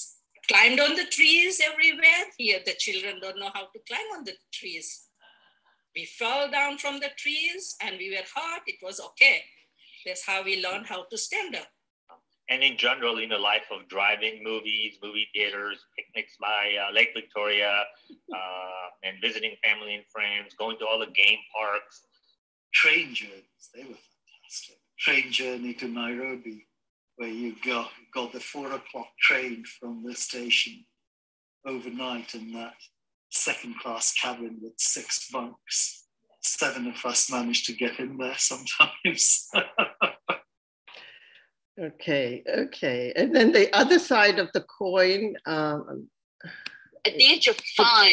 climbed on the trees everywhere. Here, the children don't know how to climb on the trees. We fell down from the trees and we were hurt. It was okay. That's how we learned how to stand up. And in general, in the life of driving movies, movie theaters, picnics by Lake Victoria, and visiting family and friends, going to all the game parks. Train journeys, they were fantastic. Train journey to Nairobi, where you got the 4 o'clock train from the station overnight in that second-class cabin with 6 bunks. 7 of us managed to get in there sometimes. Okay. And then the other side of the coin. At the age of 5,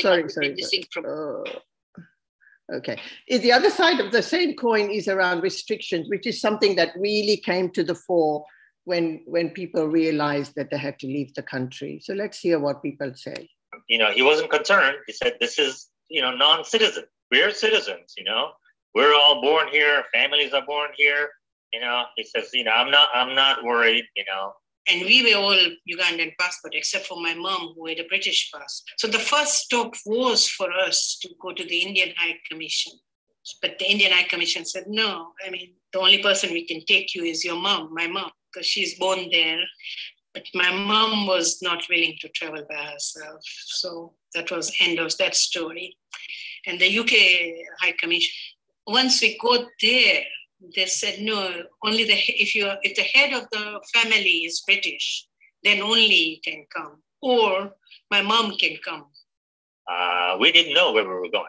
Okay. The other side of the same coin is around restrictions, which is something that really came to the fore when people realized that they had to leave the country. So let's hear what people say. He wasn't concerned. He said, this is, non-citizen. We're citizens, We're all born here. Families are born here. He says, I'm not worried, And we were all Ugandan passport, except for my mom, who had a British passport. So the first stop was for us to go to the Indian High Commission. But the Indian High Commission said, no, the only person we can take you is your mom, my mom, because she's born there. But my mom was not willing to travel by herself. So that was end of that story. And the UK High Commission, once we got there, they said, no, only if the head of the family is British, then only you can come. Or my mom can come. We didn't know where we were going.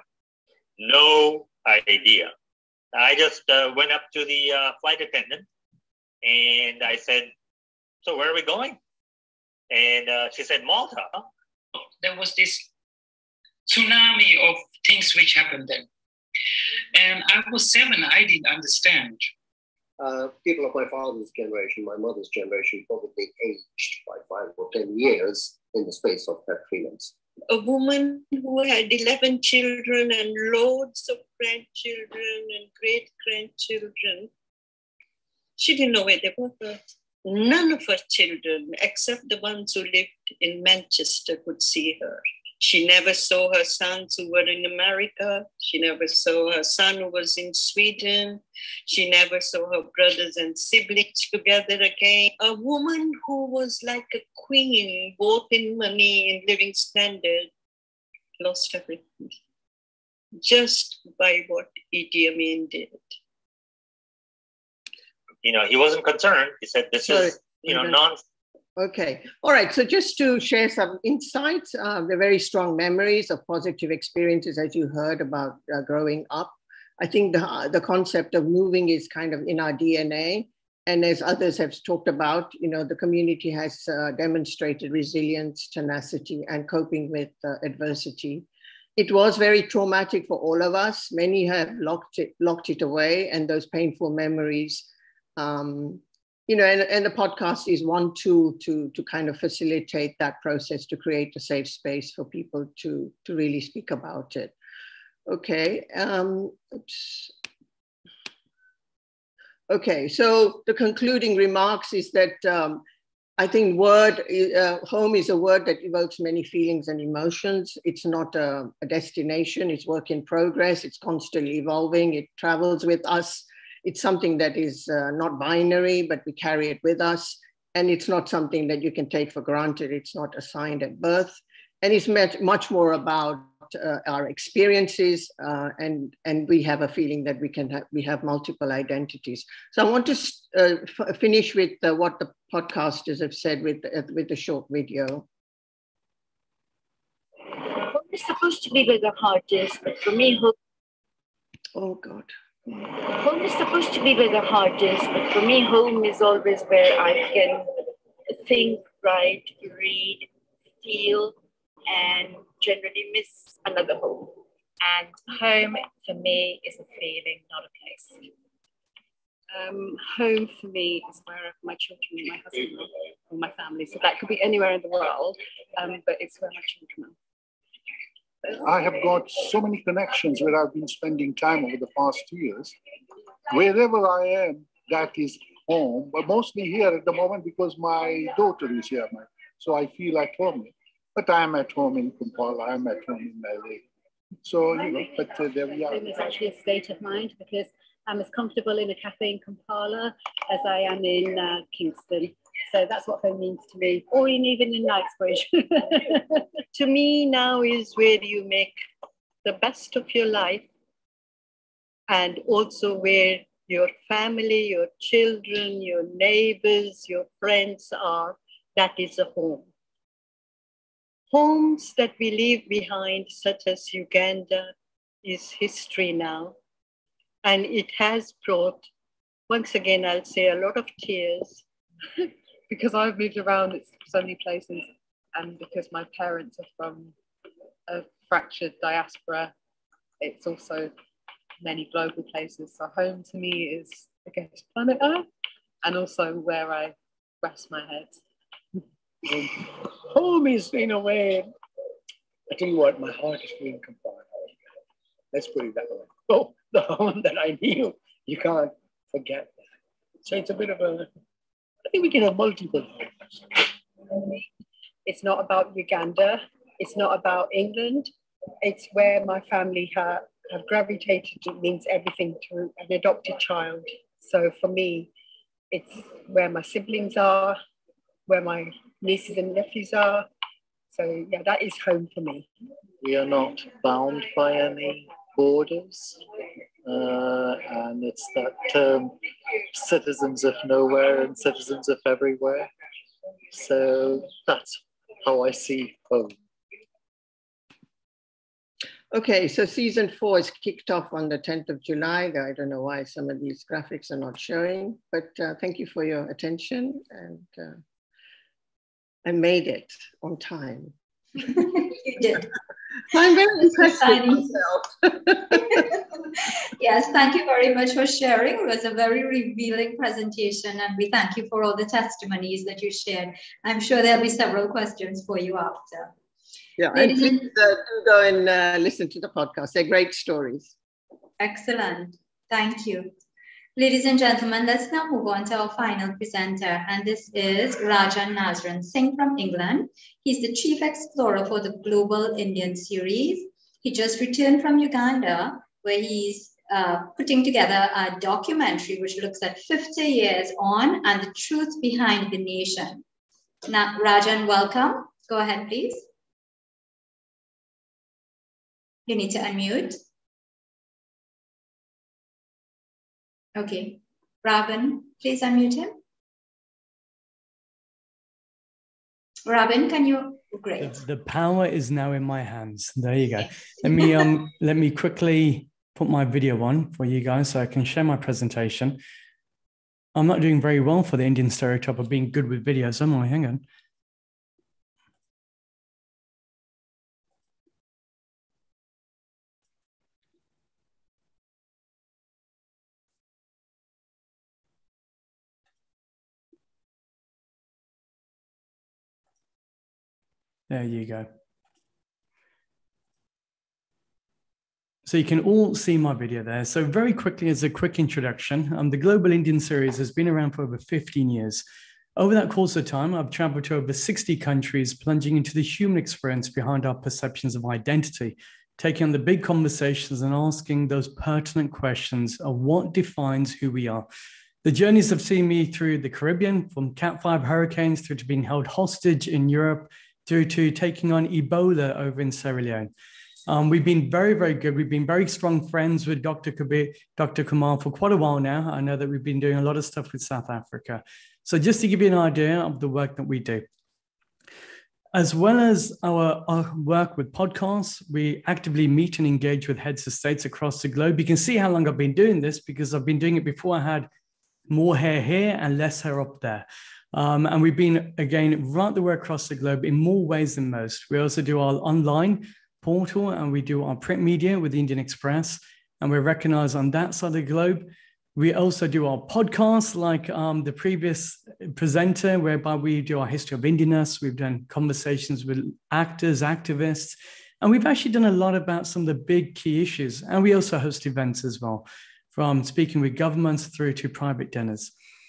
No idea. I just went up to the flight attendant and I said, so where are we going? And she said, Malta. There was this tsunami of things which happened then. And I was 7, I didn't understand. People of my father's generation, my mother's generation, probably aged by 5 or 10 years in the space of that 3 months. A woman who had 11 children and loads of grandchildren and great-grandchildren. She didn't know where they were. None of her children, except the ones who lived in Manchester, could see her. She never saw her sons who were in America. She never saw her son who was in Sweden. She never saw her brothers and siblings together again. A woman who was like a queen, both in money and living standard, lost everything. Just by what Idi Amin did. He wasn't concerned. He said, this is, nonsense. Okay. All right. So just to share some insights, they're very strong memories of positive experiences, as you heard about growing up. I think the concept of moving is kind of in our DNA. And as others have talked about, the community has demonstrated resilience, tenacity, and coping with adversity. It was very traumatic for all of us. Many have locked it away, and those painful memories and the podcast is one tool to kind of facilitate that process, to create a safe space for people to really speak about it. Okay. Okay, so the concluding remarks is that I think home is a word that evokes many feelings and emotions. It's not a destination, it's work in progress, it's constantly evolving, it travels with us. It's something that is not binary, but we carry it with us. And it's not something that you can take for granted. It's not assigned at birth. And it's much more about our experiences. And we have a feeling that we have multiple identities. So I want to finish with what the podcasters have said with a short video. Home is supposed to be where the heart is, but for me, home. Oh God. Home is supposed to be where the heart is, but for me, home is always where I can think, write, read, feel, and generally miss another home. And home for me is a feeling, not a place. Home for me is where my children and my husband are, or my family. So that could be anywhere in the world, but it's where my children are. I have got so many connections where I've been spending time over the past 2 years. Wherever I am, that is home, but mostly here at the moment because my daughter is here, so I feel at home. But I am at home in Kampala, I am at home in LA. So, you know, but there we are. It's actually a state of mind because I'm as comfortable in a cafe in Kampala as I am in Kingston. So that's what home means to me, or even in Knightsbridge. To me now is where you make the best of your life, and also where your family, your children, your neighbors, your friends are. That is a home. Homes that we leave behind, such as Uganda, is history now. And it has brought, once again, I'll say, a lot of tears. Because I've moved around so many places, and because my parents are from a fractured diaspora, it's also many global places. So home to me is, I guess, planet Earth, and also where I rest my head. Home is, in a way, I tell you what, my heart is being confined. Let's put it that way. Oh, the home that I knew, you can't forget that. So it's a bit of a, I think we can have multiple homes. It's not about Uganda. It's not about England. It's where my family have gravitated. It means everything to an adopted child. So for me, it's where my siblings are, where my nieces and nephews are. So yeah, that is home for me. We are not bound by any borders. And it's that term, citizens of nowhere and citizens of everywhere. So that's how I see home. Okay, so season 4 is kicked off on the 10th of July. I don't know why some of these graphics are not showing, but thank you for your attention, and I made it on time. You did. I'm very impressed with myself. Yes, thank you very much for sharing. It was a very revealing presentation, and we thank you for all the testimonies that you shared. I'm sure there'll be several questions for you after. Yeah, and please do go and listen to the podcast. They're great stories. Excellent. Thank you. Ladies and gentlemen, let's now move on to our final presenter, and this is Rajan Nazran Singh from England. He's the Chief Explorer for the Global Indian Series. He just returned from Uganda, where he's putting together a documentary which looks at 50 years on and the truth behind the nation. Now, Rajan, welcome. Go ahead, please. You need to unmute. Okay. Robin, please unmute him. Robin, can you? Great. The power is now in my hands. There you go. Let me quickly put my video on for you guys so I can share my presentation. I'm not doing very well for the Indian stereotype of being good with videos, am I? Hang on. There you go. So you can all see my video there. So very quickly, as a quick introduction, the Global Indian Series has been around for over 15 years. Over that course of time, I've traveled to over 60 countries, plunging into the human experience behind our perceptions of identity, taking on the big conversations and asking those pertinent questions of what defines who we are. The journeys have seen me through the Caribbean, from Cat 5 hurricanes through to being held hostage in Europe, through to taking on Ebola over in Sierra Leone. We've been very, very good. We've been very strong friends with Dr. Kumar for quite a while now. I know that we've been doing a lot of stuff with South Africa. So just to give you an idea of the work that we do. As well as our work with podcasts, we actively meet and engage with heads of states across the globe. You can see how long I've been doing this because I've been doing it before I had more hair here and less hair up there. And we've been, again, right the way across the globe in more ways than most. We also do our online portal and we do our print media with the Indian Express, and we're recognized on that side of the globe. We also do our podcasts like the previous presenter, whereby we do our history of Indianness. We've done conversations with actors, activists, and we've actually done a lot about some of the big key issues. And we also host events as well, from speaking with governments through to private dinners.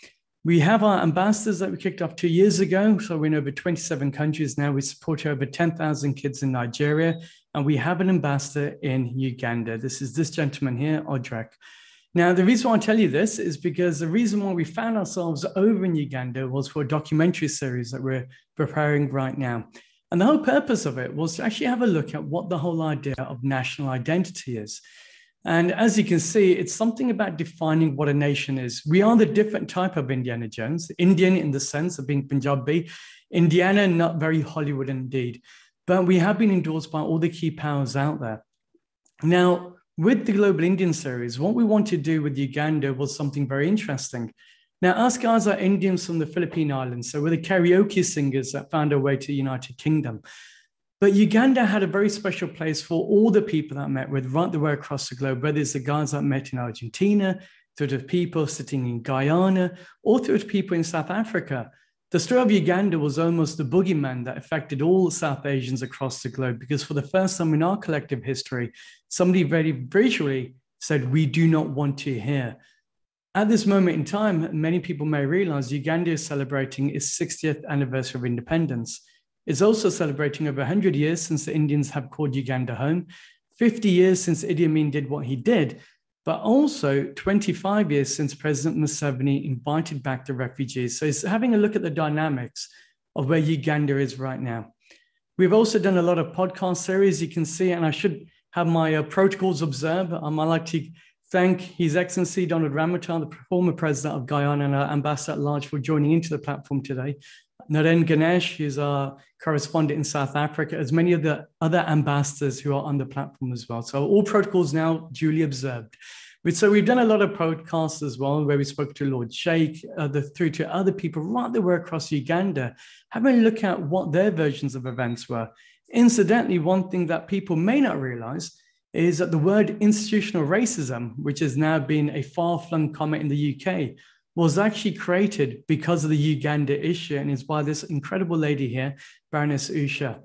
We have our ambassadors that we kicked off 2 years ago. So we're in over 27 countries now. We support over 10,000 kids in Nigeria. And we have an ambassador in Uganda. This is this gentleman here, Odrek. Now, the reason why I tell you this is because the reason why we found ourselves over in Uganda was for a documentary series that we're preparing right now. And the whole purpose of it was to actually have a look at what the whole idea of national identity is. And as you can see, it's something about defining what a nation is. We are the different type of Indiana Jones, Indian in the sense of being Punjabi, Indiana, not very Hollywood indeed. But we have been endorsed by all the key powers out there. Now, with the Global Indian Series, what we want to do with Uganda was something very interesting. Now, us guys are Indians from the Philippine Islands, so we're the karaoke singers that found our way to the United Kingdom. But Uganda had a very special place for all the people that I met with right the way across the globe, whether it's the guys that I met in Argentina, through the people sitting in Guyana, or through the people in South Africa. The story of Uganda was almost the boogeyman that affected all South Asians across the globe, because for the first time in our collective history, somebody very visually said, we do not want you here. At this moment in time, many people may realize Uganda is celebrating its 60th anniversary of independence. It's also celebrating over 100 years since the Indians have called Uganda home, 50 years since Idi Amin did what he did, but also 25 years since President Museveni invited back the refugees. So it's having a look at the dynamics of where Uganda is right now. We've also done a lot of podcast series, you can see, and I should have my protocols observed. I'd like to thank His Excellency Donald Ramata, the former president of Guyana and our ambassador at large, for joining into the platform today. Naren Ganesh, who's our correspondent in South Africa, as many of the other ambassadors who are on the platform as well. So all protocols now duly observed. So we've done a lot of podcasts as well, where we spoke to Lord Sheikh, through to other people right the way across Uganda, having a look at what their versions of events were. Incidentally, one thing that people may not realize is that the word institutional racism, which has now been a far-flung comment in the UK, was actually created because of the Uganda issue, and is by this incredible lady here, Baroness Usha.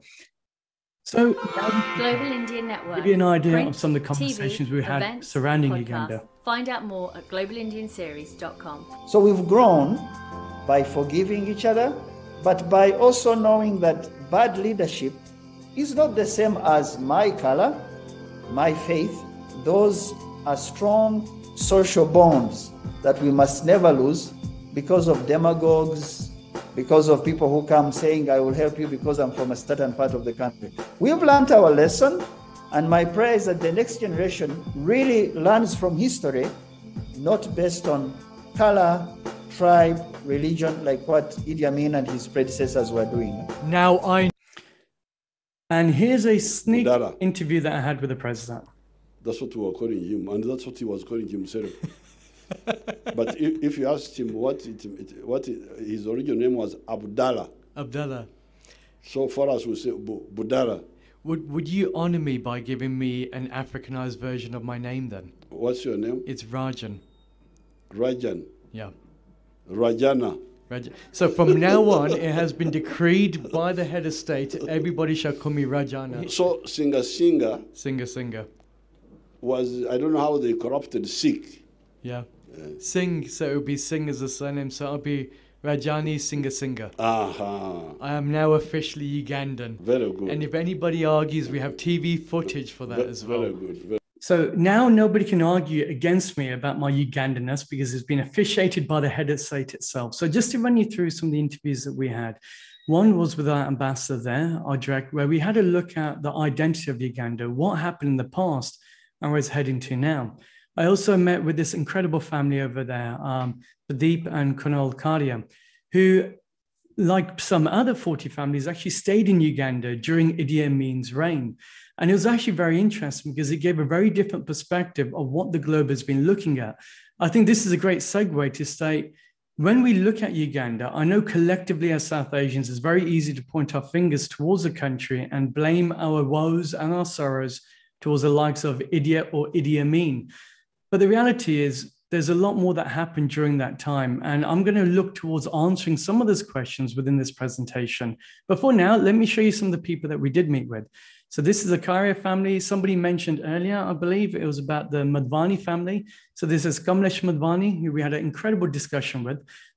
So, Global Indian Network. Give you an idea Print, of some of the conversations TV, we had events, surrounding podcasts. Uganda. Find out more at globalindianseries.com. So we've grown by forgiving each other, but by also knowing that bad leadership is not the same as my color, my faith. Those are strong social bonds that we must never lose because of demagogues, because of people who come saying, I will help you because I'm from a certain part of the country. We've learned our lesson, and my prayer is that the next generation really learns from history, not based on color, tribe, religion, like what Idi Amin and his predecessors were doing. And here's a sneak interview that I had with the president. That's what we were calling him, and that's what he was calling himself. But if you asked him what his original name was, Abdallah. Abdallah. So for us, we say Budara. Would you honor me by giving me an Africanized version of my name then? What's your name? It's Rajan. Rajan. Yeah. Rajana. So from now on, it has been decreed by the head of state, everybody shall call me Rajana. So Singer was, I don't know how they corrupted Sikh. Yeah. Singh, so it would be Singh as a surname, so it'll be Rajani Singer. Aha. I am now officially Ugandan. Very good. And if anybody argues, we have TV footage for that as well. Very good. So now nobody can argue against me about my Ugandanness because it's been officiated by the head of state itself. So just to run you through some of the interviews that we had. One was with our ambassador there, Odrek, where we had a look at the identity of Uganda, what happened in the past and where it's heading to now. I also met with this incredible family over there, Pradeep and Kunal Karia, who, like some other 40 families, actually stayed in Uganda during Idi Amin's reign. And it was actually very interesting because it gave a very different perspective of what the globe has been looking at. I think this is a great segue to state, when we look at Uganda, I know collectively as South Asians, it's very easy to point our fingers towards the country and blame our woes and our sorrows towards the likes of Idi Amin. But the reality is there's a lot more that happened during that time. And I'm going to look towards answering some of those questions within this presentation. But for now, let me show you some of the people that we did meet with. So this is a Karia family. Somebody mentioned earlier, I believe it was about the Madhvani family. So this is Kamlesh Madhvani, who we had an incredible discussion with.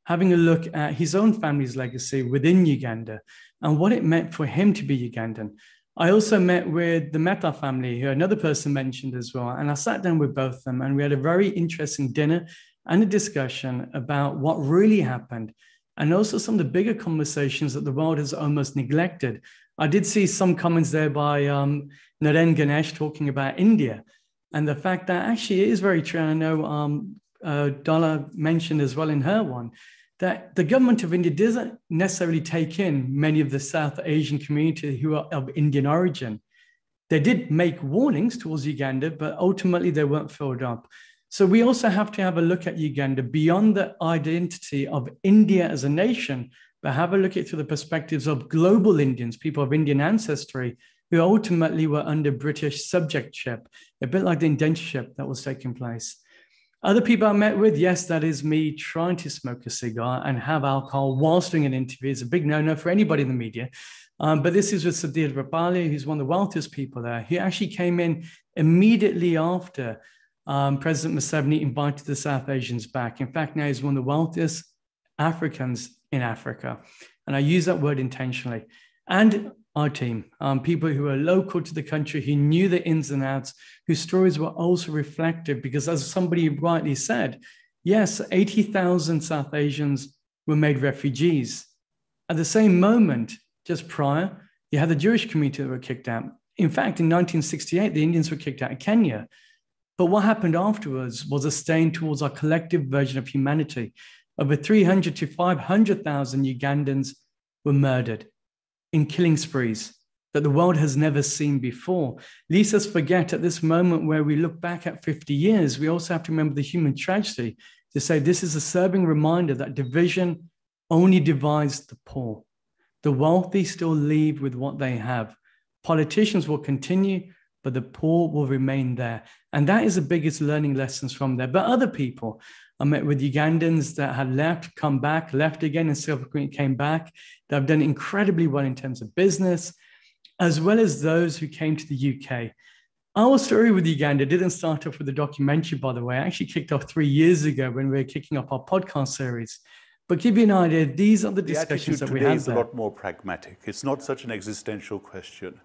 having a look at his own family's legacy within Uganda and what it meant for him to be Ugandan. I also met with the Mehta family, who another person mentioned as well. And I sat down with both of them and we had a very interesting dinner and a discussion about what really happened and also some of the bigger conversations that the world has almost neglected. I did see some comments there by Naren Ganesh talking about India and the fact that actually it is very true. And I know DOLAR mentioned as well in her one, that the government of India doesn't necessarily take in many of the South Asian community who are of Indian origin. They did make warnings towards Uganda, but ultimately they weren't filled up. So we also have to have a look at Uganda beyond the identity of India as a nation, but have a look at it through the perspectives of global Indians, people of Indian ancestry, who ultimately were under British subjectship, a bit like the indentureship that was taking place. Other people I met with, yes, that is me trying to smoke a cigar and have alcohol whilst doing an interview. It's a big no-no for anybody in the media. But this is with Sudhir Rapali, who's one of the wealthiest people there. He actually came in immediately after President Museveni invited the South Asians back. In fact, now he's one of the wealthiest Africans in Africa. And I use that word intentionally. And our team, people who are local to the country, who knew the ins and outs, whose stories were also reflective, because as somebody rightly said, yes, 80,000 South Asians were made refugees. At the same moment, just prior, you had the Jewish community that were kicked out. In fact, in 1968, the Indians were kicked out of Kenya. But what happened afterwards was a stain towards our collective version of humanity. Over 300 to 500,000 Ugandans were murdered in killing sprees that the world has never seen before. Least us forget at this moment where we look back at 50 years, we also have to remember the human tragedy to say this is a sobering reminder that division only divides the poor. The wealthy still leave with what they have. Politicians will continue, but the poor will remain there. And that is the biggest learning lessons from there. But other people, I met with Ugandans that had left, come back, left again, and subsequently came back. That have done incredibly well in terms of business, as well as those who came to the UK. Our story with Uganda didn't start off with a documentary, by the way. I actually kicked off 3 years ago when we were kicking off our podcast series. But give you an idea, these are the discussions that we have. The attitude today is a lot more pragmatic. It's not such an existential question.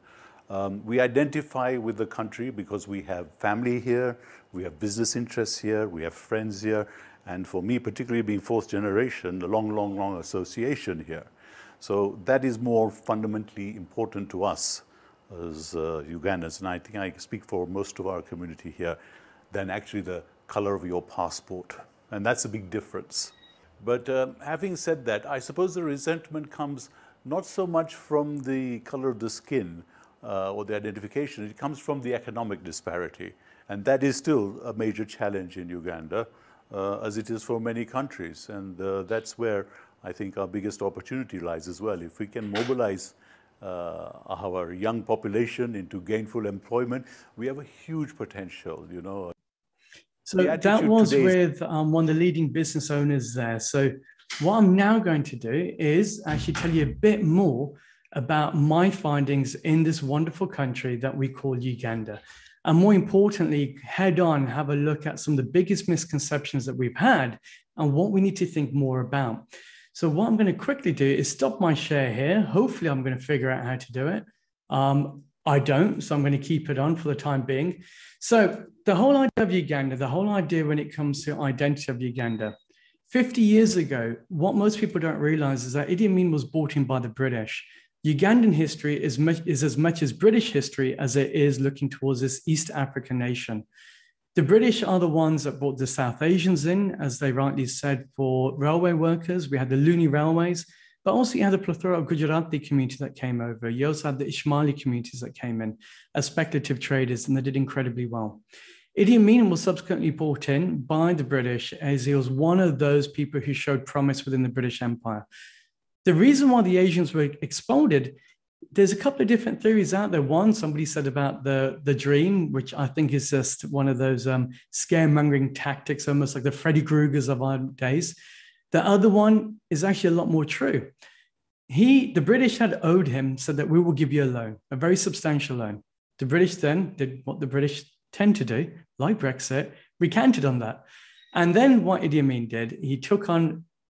We identify with the country because we have family here, we have business interests here, we have friends here, and for me, particularly being fourth generation, a long association here. So that is more fundamentally important to us as Ugandans, and I think I speak for most of our community here, than actually the color of your passport. And that's a big difference. But having said that, I suppose the resentment comes not so much from the color of the skin, or the identification, it comes from the economic disparity. And that is still a major challenge in Uganda, as it is for many countries. And that's where I think our biggest opportunity lies as well. If we can mobilize our young population into gainful employment, we have a huge potential, you know. So that was with one of the leading business owners there. So what I'm now going to do is actually tell you a bit more about my findings in this wonderful country that we call Uganda. And more importantly, head on, have a look at some of the biggest misconceptions that we've had and what we need to think more about. So what I'm going to quickly do is stop my share here. Hopefully I'm going to figure out how to do it. I don't, so I'm going to keep it on for the time being. So the whole idea of Uganda, the whole idea when it comes to identity of Uganda, 50 years ago, what most people don't realize is that Idi Amin was brought in by the British. Ugandan history is as much as British history as it is looking towards this East African nation. The British are the ones that brought the South Asians in, as they rightly said, for railway workers. We had the Luni railways, but also you had the plethora of Gujarati community that came over. You also had the Ismaili communities that came in as speculative traders, and they did incredibly well. Idi Amin was subsequently brought in by the British as he was one of those people who showed promise within the British Empire. The reason why the Asians were expelled, there's a couple of different theories out there. One, somebody said about the dream, which I think is just one of those scaremongering tactics, almost like the Freddy Kruegers of our days. The other one is actually a lot more true. The British had owed him, said that we will give you a loan, a very substantial loan. The British then did what the British tend to do, like Brexit, recanted on that. And then what Idi Amin did, he took on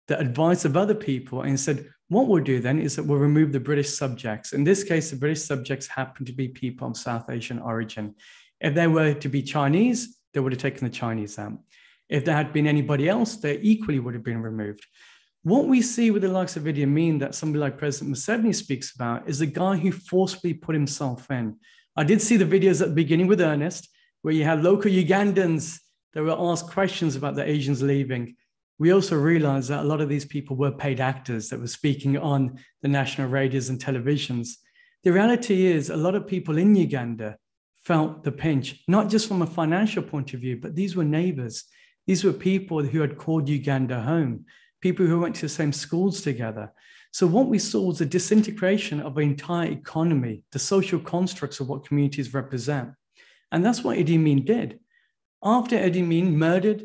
the advice of other people and said, what we'll do then is that we'll remove the British subjects. In this case, the British subjects happen to be people of South Asian origin. If they were to be Chinese, they would have taken the Chinese out. If there had been anybody else, they equally would have been removed. What we see with the likes of Idi Amin that somebody like President Museveni speaks about is a guy who forcefully put himself in. I did see the videos at the beginning with Ernest, where you had local Ugandans that were asked questions about the Asians leaving. We also realized that a lot of these people were paid actors that were speaking on the national radios and televisions. The reality is a lot of people in Uganda felt the pinch, not just from a financial point of view, but these were neighbors. These were people who had called Uganda home, people who went to the same schools together. So what we saw was a disintegration of the entire economy, the social constructs of what communities represent. And that's what Idi Amin did. After Idi Amin murdered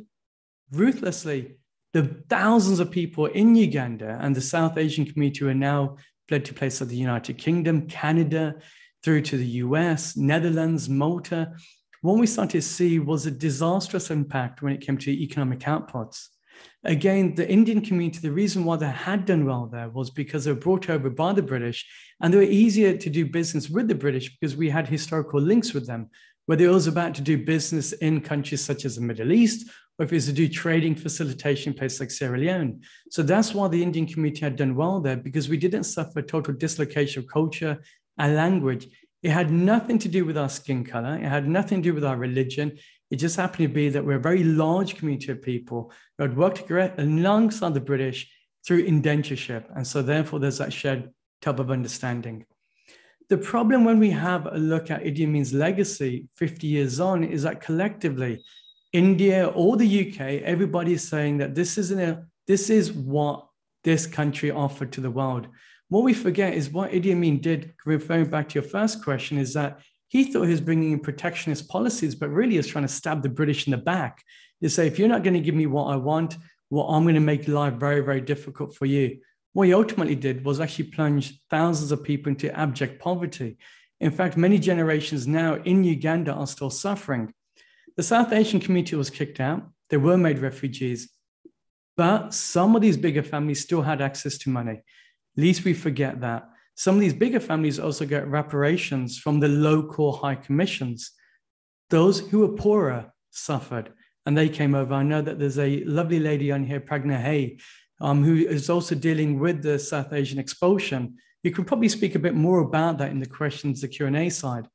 ruthlessly the thousands of people in Uganda and the South Asian community who are now fled to places like the United Kingdom, Canada, through to the US, Netherlands, Malta, what we started to see was a disastrous impact when it came to economic outputs. Again, the Indian community, the reason why they had done well there was because they were brought over by the British and they were easier to do business with the British because we had historical links with them, whether it was about to do business in countries such as the Middle East, or if it was to do trading facilitation in places like Sierra Leone. So that's why the Indian community had done well there, because we didn't suffer total dislocation of culture and language. It had nothing to do with our skin color. It had nothing to do with our religion. It just happened to be that we're a very large community of people who had worked alongside the British through indentureship. And so therefore there's that shared type of understanding. The problem when we have a look at Idi Amin's legacy 50 years on is that collectively, India or the UK, everybody is saying that this is what this country offered to the world. What we forget is what Idi Amin did, referring back to your first question, is that he thought he was bringing in protectionist policies, but really is trying to stab the British in the back. To say, if you're not going to give me what I want, well, I'm going to make life very, very difficult for you. What he ultimately did was actually plunge thousands of people into abject poverty. In fact, many generations now in Uganda are still suffering. The South Asian community was kicked out. They were made refugees. But some of these bigger families still had access to money. Least we forget that. Some of these bigger families also get reparations from the local high commissions. Those who were poorer suffered, and they came over. I know that there's a lovely lady on here, Pragna Hay, who is also dealing with the South Asian expulsion. You could probably speak a bit more about that in the questions, the Q&A side.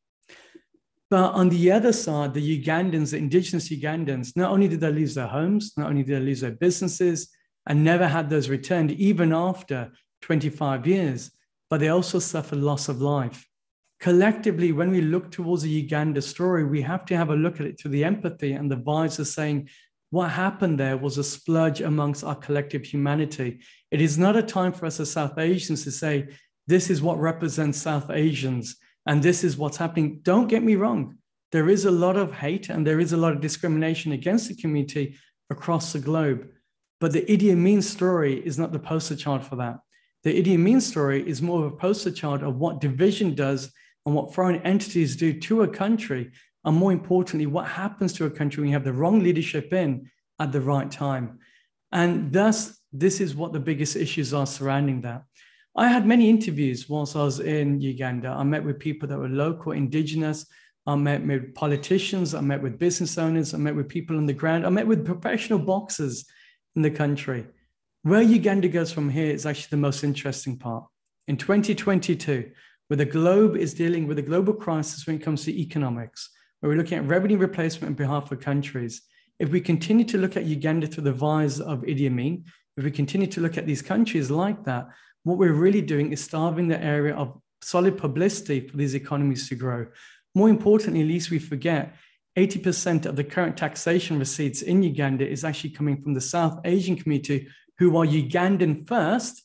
But on the other side, the Ugandans, the indigenous Ugandans, not only did they lose their homes, not only did they lose their businesses and never had those returned, even after 25 years, but they also suffered loss of life. Collectively, when we look towards the Uganda story, we have to have a look at it through the empathy and the vibes of saying, what happened there was a splurge amongst our collective humanity. It is not a time for us as South Asians to say, this is what represents South Asians, and this is what's happening. Don't get me wrong. There is a lot of hate and there is a lot of discrimination against the community across the globe. But the Idi Amin story is not the poster child for that. The Idi Amin story is more of a poster child of what division does and what foreign entities do to a country, and more importantly, what happens to a country when you have the wrong leadership in at the right time. And thus, this is what the biggest issues are surrounding that. I had many interviews whilst I was in Uganda. I met with people that were local, indigenous. I met with politicians. I met with business owners. I met with people on the ground. I met with professional boxers in the country. Where Uganda goes from here is actually the most interesting part. In 2022, where the globe is dealing with a global crisis when it comes to economics, where we're looking at revenue replacement on behalf of countries, if we continue to look at Uganda through the visor of Idi Amin, if we continue to look at these countries like that, what we're really doing is starving the area of solid publicity for these economies to grow. More importantly, least we forget, 80% of the current taxation receipts in Uganda is actually coming from the South Asian community, who are Ugandan first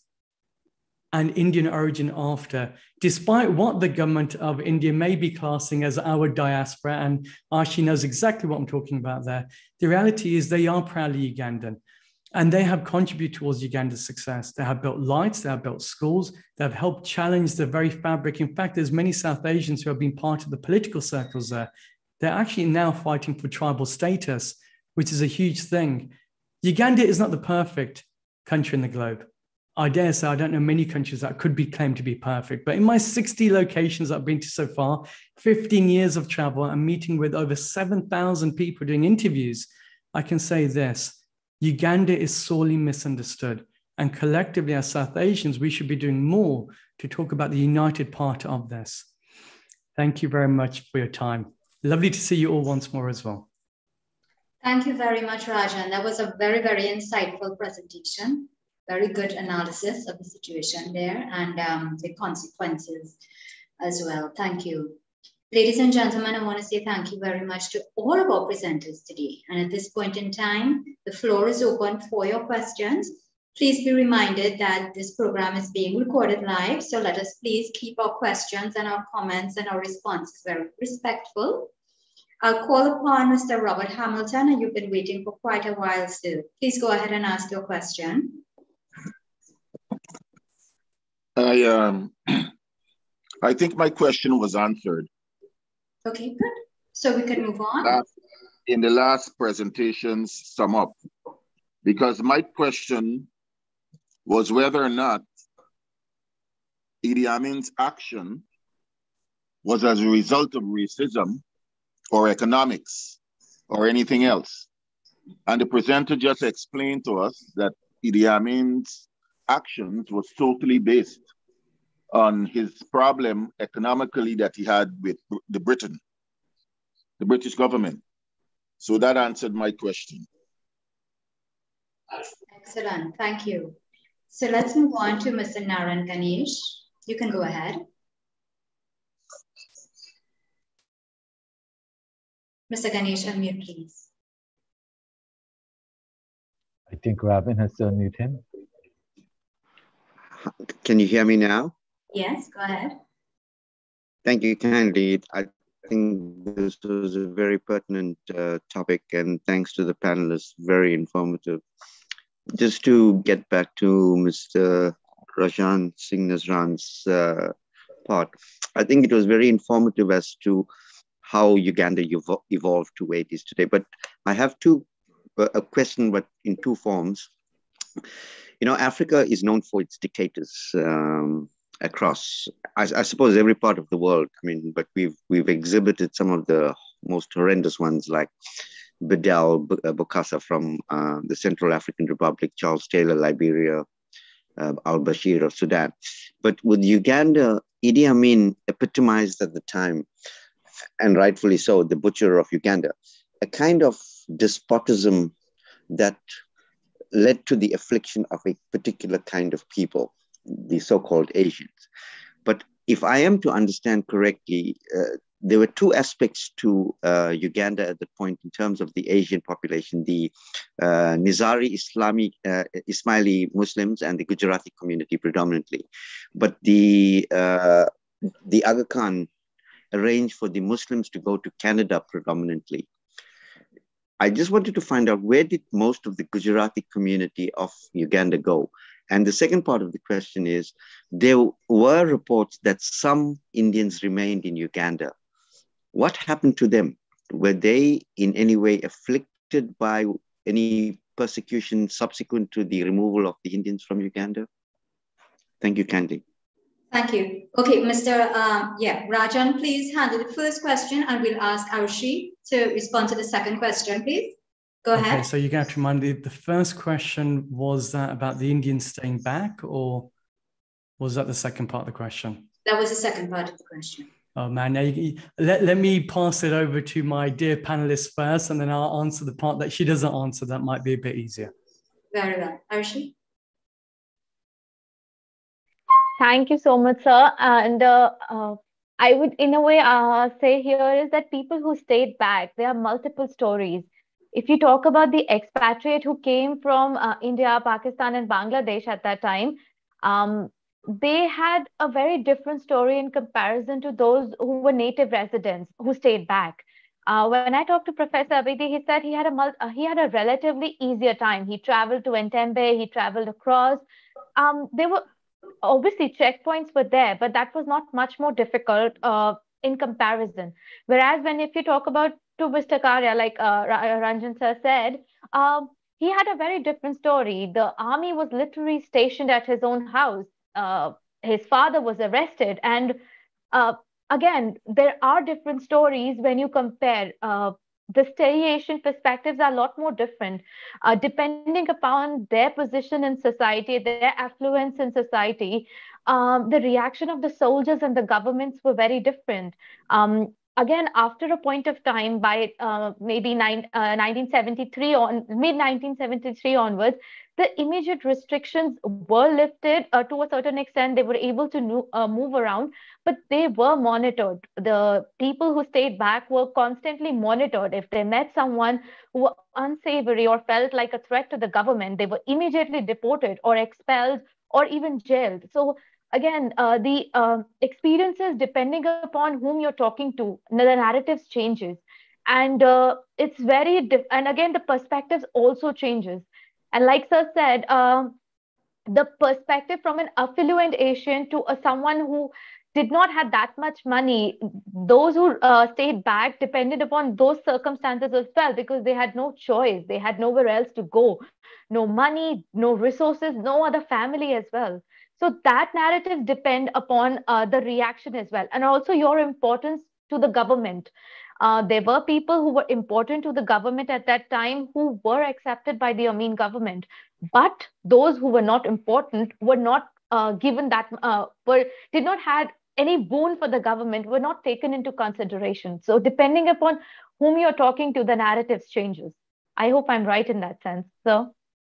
and Indian origin after, despite what the government of India may be classing as our diaspora, and AARSHI knows exactly what I'm talking about there. The reality is they are proudly Ugandan, and they have contributed towards Uganda's success. They have built lights, they have built schools, they have helped challenge the very fabric. In fact, there's many South Asians who have been part of the political circles there. They're actually now fighting for tribal status, which is a huge thing. Uganda is not the perfect country in the globe. I dare say I don't know many countries that could be claimed to be perfect, but in my 60 locations I've been to so far, 15 years of travel and meeting with over 7,000 people doing interviews, I can say this: Uganda is sorely misunderstood. And collectively as South Asians, we should be doing more to talk about the united part of this. Thank you very much for your time. Lovely to see you all once more as well. Thank you very much, Rajan. That was a very, very insightful presentation. Very good analysis of the situation there and the consequences as well. Thank you. Ladies and gentlemen, I want to say thank you very much to all of our presenters today. And at this point in time, the floor is open for your questions. Please be reminded that this program is being recorded live. So let us please keep our questions and our comments and our responses very respectful. I'll call upon Mr. Robert Hamilton, and you've been waiting for quite a while still. Please go ahead and ask your question. I think my question was answered. Okay, good. So we can move on. In the last presentations, sum up, because my question was whether or not Idi Amin's action was as a result of racism or economics or anything else. And the presenter just explained to us that Idi Amin's actions was totally based on his problem economically that he had with the British government. So that answered my question. Excellent, thank you. So let's move on to Mr. Naran Ganesh. You can go ahead. Mr. Ganesh, unmute, please. I think Robin has to unmute him. Can you hear me now? Yes, go ahead. Thank you kindly. I think this was a very pertinent topic, and thanks to the panelists, very informative. Just to get back to Mr. Rajan Singh Nazran's part, I think it was very informative as to how Uganda evolved to where it is today. But I have a question, but in two forms. You know, Africa is known for its dictators across, I suppose, every part of the world. I mean, but we've exhibited some of the most horrendous ones, like Bedell Bokassa from the Central African Republic, Charles Taylor, Liberia, al-Bashir of Sudan. But with Uganda, Idi Amin epitomized at the time, and rightfully so, the butcher of Uganda, a kind of despotism that led to the affliction of a particular kind of people, the so-called Asians. But if I am to understand correctly, there were two aspects to Uganda at that point in terms of the Asian population, the Nizari Ismaili Muslims and the Gujarati community predominantly. But the Aga Khan arranged for the Muslims to go to Canada predominantly. I just wanted to find out, where did most of the Gujarati community of Uganda go? And the second part of the question is, there were reports that some Indians remained in Uganda. What happened to them? Were they in any way afflicted by any persecution subsequent to the removal of the Indians from Uganda? Thank you, Candy. Thank you. Okay, Mr. Rajan, please handle the first question, and we'll ask AARSHI to respond to the second question, please. Go ahead. Okay, so you have to remind me, the first question was that about the Indians staying back, or was that the second part of the question? That was the second part of the question. Oh man, now let me pass it over to my dear panelist first, and then I'll answer the part that she doesn't answer. That might be a bit easier. Very well. AARSHI? Thank you so much, sir. And I would, in a way, say here is that people who stayed back, there are multiple stories. If you talk about the expatriate who came from India, Pakistan, and Bangladesh at that time, they had a very different story in comparison to those who were native residents who stayed back. When I talked to Professor Amity, he said he had a relatively easier time. He traveled to Entebbe, he traveled across. There were obviously checkpoints were there, but that was not much more difficult in comparison. Whereas if you talk about to Mr. Karya, like Ranjan sir said, he had a very different story. The army was literally stationed at his own house. His father was arrested. And again, there are different stories when you compare. The Asian perspectives are a lot more different, depending upon their position in society, their affluence in society. The reaction of the soldiers and the governments were very different. Again, after a point of time, by maybe 1973 on mid 1973 onwards, the immediate restrictions were lifted to a certain extent. They were able to move around, but they were monitored. The people who stayed back were constantly monitored. If they met someone who were unsavory or felt like a threat to the government, they were immediately deported or expelled or even jailed. So again, the experiences, depending upon whom you're talking to, the narratives changes. And it's very, and again, the perspectives also changes. And like Sir said, the perspective from an affluent Asian to someone who did not have that much money, those who stayed back depended upon those circumstances as well, because they had no choice. They had nowhere else to go. No money, no resources, no other family as well. So that narrative depend upon the reaction as well. And also your importance to the government. There were people who were important to the government at that time who were accepted by the Amin government. But those who were not important were not given that, did not have any boon for the government, were not taken into consideration. So depending upon whom you're talking to, the narratives changes. I hope I'm right in that sense. So.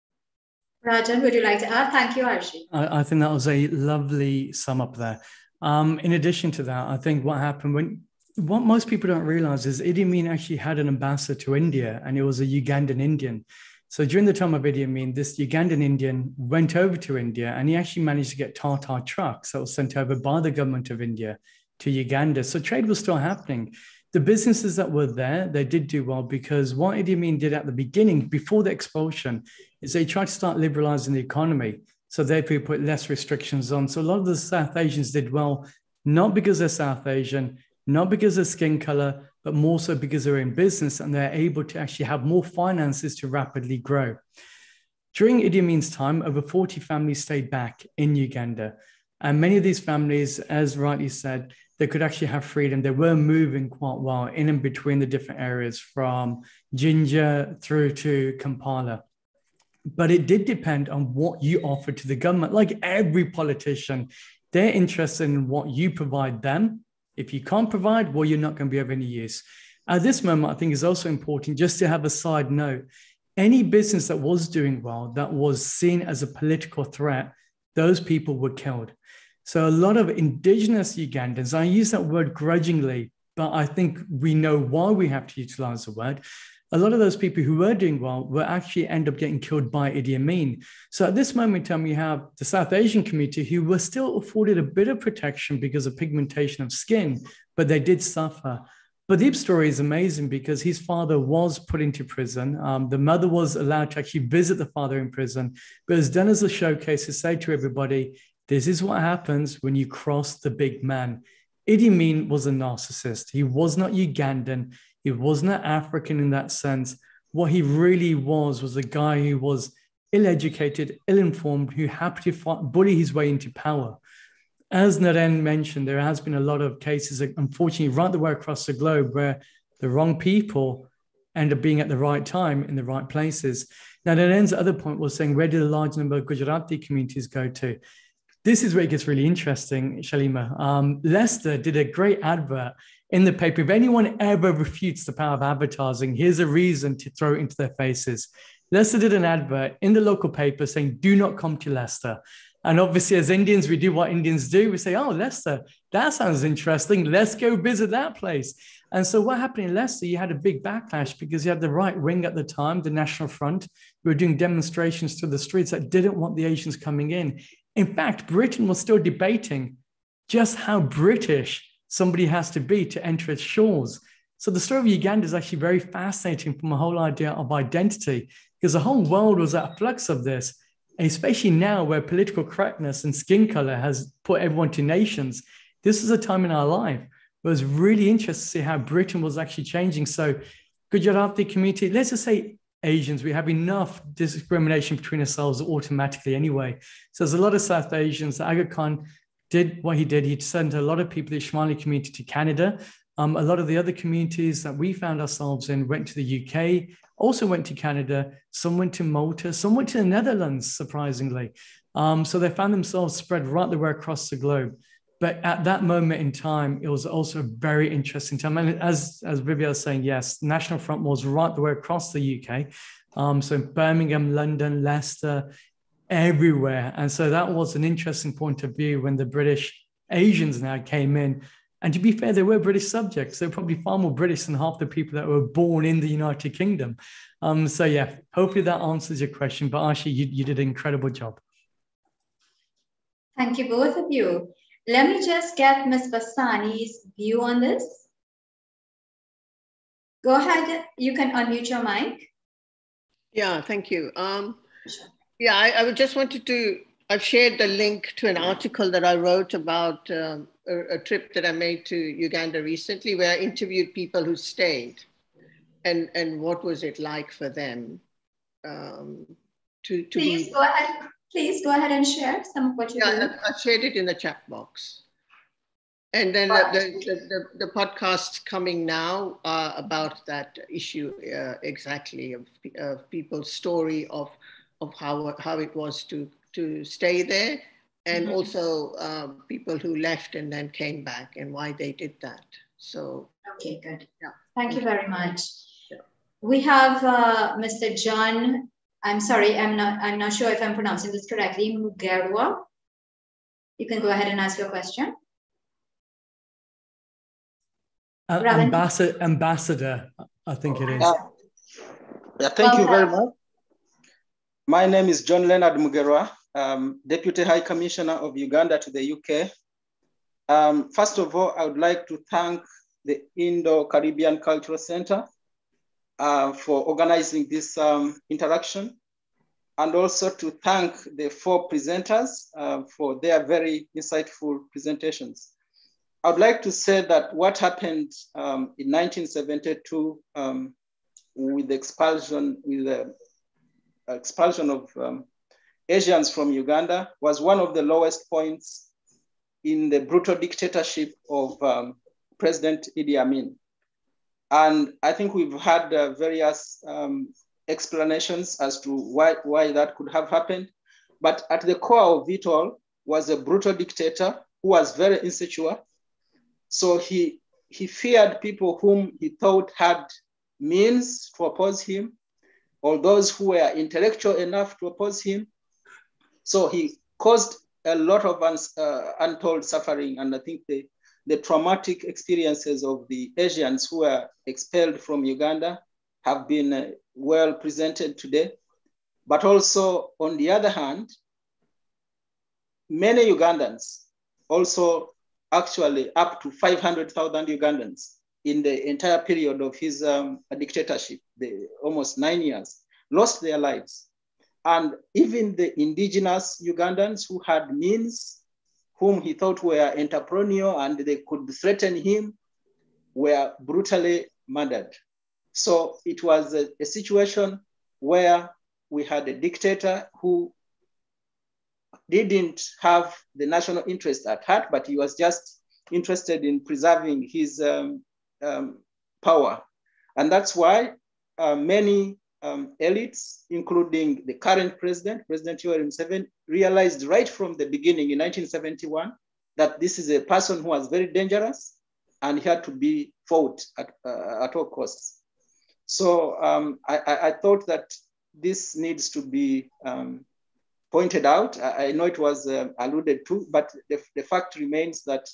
Rajan, would you like to add? Thank you, Arshi. I think that was a lovely sum up there. In addition to that, I think what happened what most people don't realize is Idi Amin actually had an ambassador to India, and it was a Ugandan Indian. So during the time of Idi Amin, this Ugandan Indian went over to India, and he actually managed to get Tata trucks that was sent over by the government of India to Uganda. So trade was still happening. The businesses that were there, they did do well, because what Idi Amin did at the beginning, before the expulsion, is they tried to start liberalizing the economy. So they put less restrictions on. So a lot of the South Asians did well, not because they're South Asian, not because of skin color, but more so because they're in business and they're able to actually have more finances to rapidly grow. During Idi Amin's time, over 40 families stayed back in Uganda. And many of these families, as rightly said, they could actually have freedom. They were moving quite well in and between the different areas from Jinja through to Kampala. But it did depend on what you offered to the government. Like every politician, they're interested in what you provide them. If you can't provide, well, you're not going to be of any use. At this moment, I think it's also important just to have a side note. Any business that was doing well, that was seen as a political threat, those people were killed. So a lot of indigenous Ugandans, I use that word grudgingly, but I think we know why we have to utilize the word. A lot of those people who were doing well will actually end up getting killed by Idi Amin. So at this moment in time, you have the South Asian community who were still afforded a bit of protection because of pigmentation of skin, but they did suffer. But Deep's story is amazing because his father was put into prison. The mother was allowed to actually visit the father in prison, but it was done as a showcase to say to everybody, this is what happens when you cross the big man. Idi Amin was a narcissist. He was not Ugandan. He was not African in that sense. What he really was a guy who was ill-educated, ill-informed, who happened to bully his way into power. As Naren mentioned, there has been a lot of cases, unfortunately, right the way across the globe where the wrong people end up being at the right time in the right places. Now, Naren's other point was saying, where did a large number of Gujarati communities go to? This is where it gets really interesting, Shalima. Leicester did a great advert in the paper. If anyone ever refutes the power of advertising, here's a reason to throw it into their faces. Leicester did an advert in the local paper saying, do not come to Leicester. And obviously, as Indians, we do what Indians do. We say, oh, Leicester, that sounds interesting. Let's go visit that place. And so what happened in Leicester, you had a big backlash because you had the right wing at the time, the National Front, who were doing demonstrations through the streets that didn't want the Asians coming in. In fact, Britain was still debating just how British somebody has to be to enter its shores. So the story of Uganda is actually very fascinating from a whole idea of identity, because the whole world was at a flux of this, especially now where political correctness and skin color has put everyone to nations. This is a time in our life where it was really interesting to see how Britain was actually changing. So Gujarati community, let's just say Asians, we have enough discrimination between ourselves automatically anyway. So there's a lot of South Asians. Aga Khan did what he did. He sent a lot of people, the Ishmaeli community, to Canada. A lot of the other communities that we found ourselves in went to the UK, also went to Canada. Some went to Malta, some went to the Netherlands, surprisingly. So they found themselves spread right the way across the globe. But at that moment in time, it was also a very interesting time. And as Vivian was saying, yes, National Front was right the way across the UK. So Birmingham, London, Leicester, everywhere. And so that was an interesting point of view when the British Asians now came in. And to be fair, they were British subjects. They're probably far more British than half the people that were born in the United Kingdom. So yeah, hopefully that answers your question. But Arshi, you did an incredible job. Thank you, both of you. Let me just get Ms. Vasani's view on this. Go ahead, you can unmute your mic. Yeah, thank you. Yeah, I just wanted to, I've shared the link to an article that I wrote about a trip that I made to Uganda recently, where I interviewed people who stayed and what was it like for them Please go ahead. Please go ahead and share some of what you did. I shared it in the chat box. And then the podcast coming now about that issue exactly of people's story of how it was to stay there, and also people who left and then came back and why they did that. So okay, good. Yeah. Thank you very much. We have Mr. John. I'm sorry, I'm not sure if I'm pronouncing this correctly. Mugerwa. You can go ahead and ask your question. Ambassador, I think it is. Yeah, thank you very much. My name is John Leonard Mugerwa, Deputy High Commissioner of Uganda to the UK. First of all, I would like to thank the Indo-Caribbean Cultural Center for organizing this interaction, and also to thank the 4 presenters for their very insightful presentations. I would like to say that what happened in 1972 with the expulsion of Asians from Uganda was one of the lowest points in the brutal dictatorship of President Idi Amin. And I think we've had various explanations as to why that could have happened. But at the core of it all was a brutal dictator who was very insecure. So he feared people whom he thought had means to oppose him, or those who were intellectual enough to oppose him. So he caused a lot of untold suffering. And I think the traumatic experiences of the Asians who were expelled from Uganda have been well presented today. But also, on the other hand, many Ugandans, also actually up to 500,000 Ugandans in the entire period of his dictatorship, almost 9 years, lost their lives. And even the indigenous Ugandans who had means, whom he thought were entrepreneurial and they could threaten him, were brutally murdered. So it was a situation where we had a dictator who didn't have the national interest at heart, but he was just interested in preserving his power. And that's why many elites, including the current president, President Yoweri Museveni, realized right from the beginning in 1971 that this is a person who was very dangerous and he had to be fought at all costs. So I thought that this needs to be pointed out. I know it was alluded to, but the fact remains that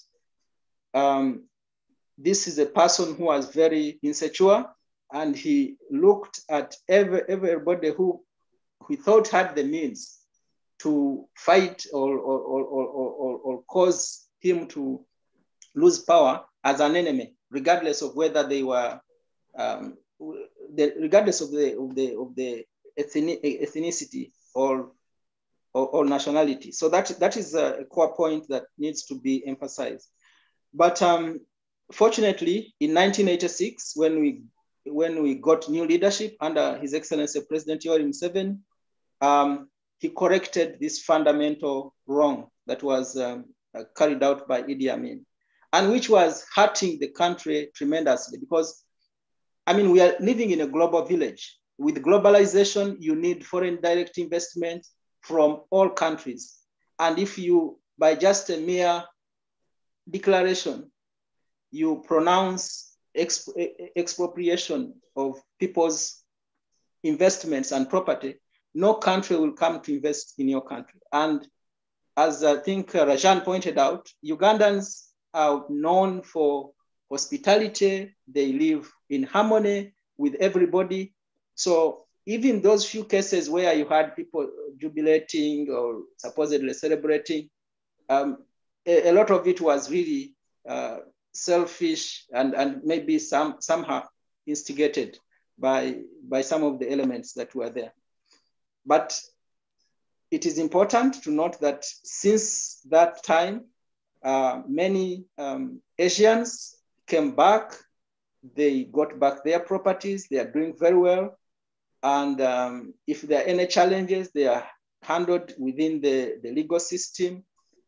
this is a person who was very insecure, and he looked at everybody who he thought had the means to fight or cause him to lose power as an enemy, regardless of whether they were, regardless of the ethnicity or nationality. So that is a core point that needs to be emphasized. But fortunately, in 1986, when we when we got new leadership under His Excellency President Yoweri Museveni, he corrected this fundamental wrong that was carried out by Idi Amin, and which was hurting the country tremendously because, I mean, we are living in a global village. With globalization, you need foreign direct investment from all countries. And if you, by just a mere declaration, you pronounce expropriation of people's investments and property, no country will come to invest in your country. And as I think Rajan pointed out, Ugandans are known for hospitality. They live in harmony with everybody. So even those few cases where you had people jubilating or supposedly celebrating, a lot of it was really selfish and maybe somehow instigated by some of the elements that were there. But it is important to note that since that time, many Asians came back. They got back their properties. They are doing very well. And if there are any challenges, they are handled within the legal system.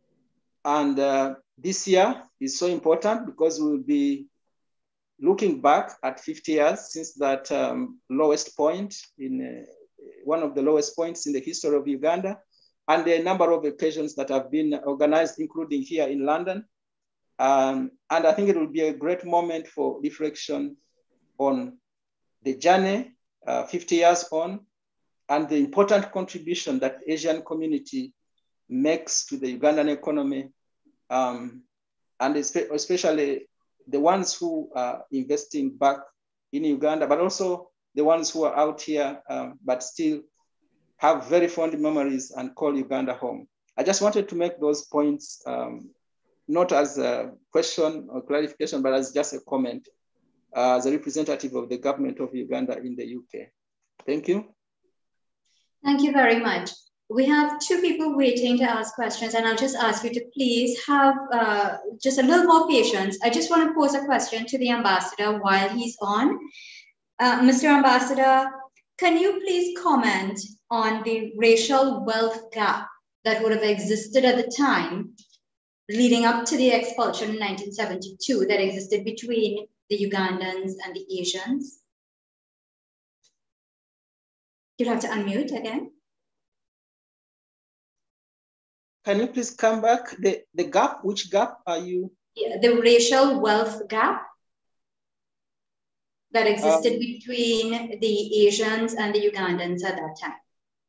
And this year is so important because we'll be looking back at 50 years since that lowest point in one of the lowest points in the history of Uganda, and the number of occasions that have been organized, including here in London. And I think it will be a great moment for reflection on the journey 50 years on, and the important contribution that the Asian community makes to the Ugandan economy, and especially the ones who are investing back in Uganda, but also the ones who are out here, but still have very fond memories and call Uganda home. I just wanted to make those points, not as a question or clarification, but as just a comment, as a representative of the government of Uganda in the UK. Thank you. Thank you very much. We have two people waiting to ask questions, and I'll just ask you to please have just a little more patience. I just want to pose a question to the ambassador while he's on. Mr. Ambassador, can you please comment on the racial wealth gap that would have existed at the time leading up to the expulsion in 1972 that existed between the Ugandans and the Asians? You'll have to unmute again. Can you please come back? The gap, which gap are you? Yeah, the racial wealth gap that existed between the Asians and the Ugandans at that time.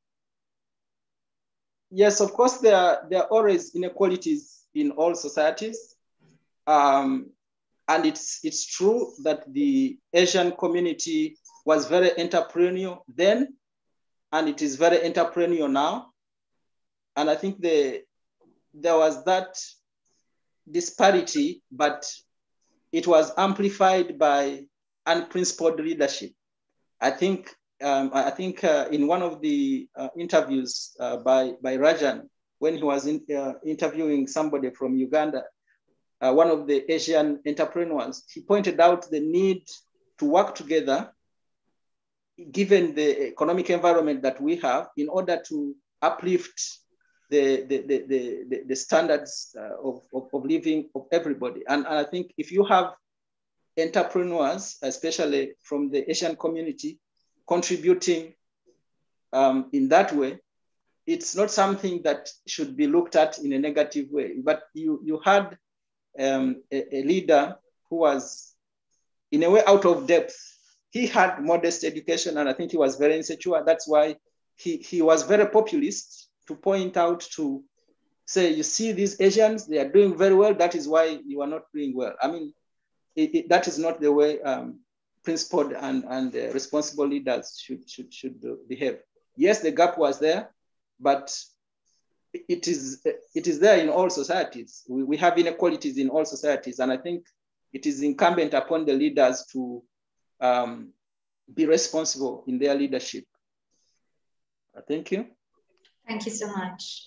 Yes, of course, there are always inequalities in all societies. And it's true that the Asian community was very entrepreneurial then, and it is very entrepreneurial now. And I think there was that disparity, but it was amplified by unprincipled leadership. I think in one of the interviews by Rajan, when he was interviewing somebody from Uganda, one of the Asian entrepreneurs, he pointed out the need to work together, given the economic environment that we have, in order to uplift the standards of living of everybody. And I think if you have entrepreneurs, especially from the Asian community, contributing in that way, it's not something that should be looked at in a negative way. But you had a leader who was, in a way, out of depth. He had modest education, and I think he was very insecure. That's why he was very populist, to point out, to say, you see these Asians, they are doing very well. That is why you are not doing well. I mean, that is not the way principled and responsible leaders should behave. Yes, the gap was there, but it is there in all societies. We have inequalities in all societies, and I think it is incumbent upon the leaders to be responsible in their leadership. Thank you. Thank you so much.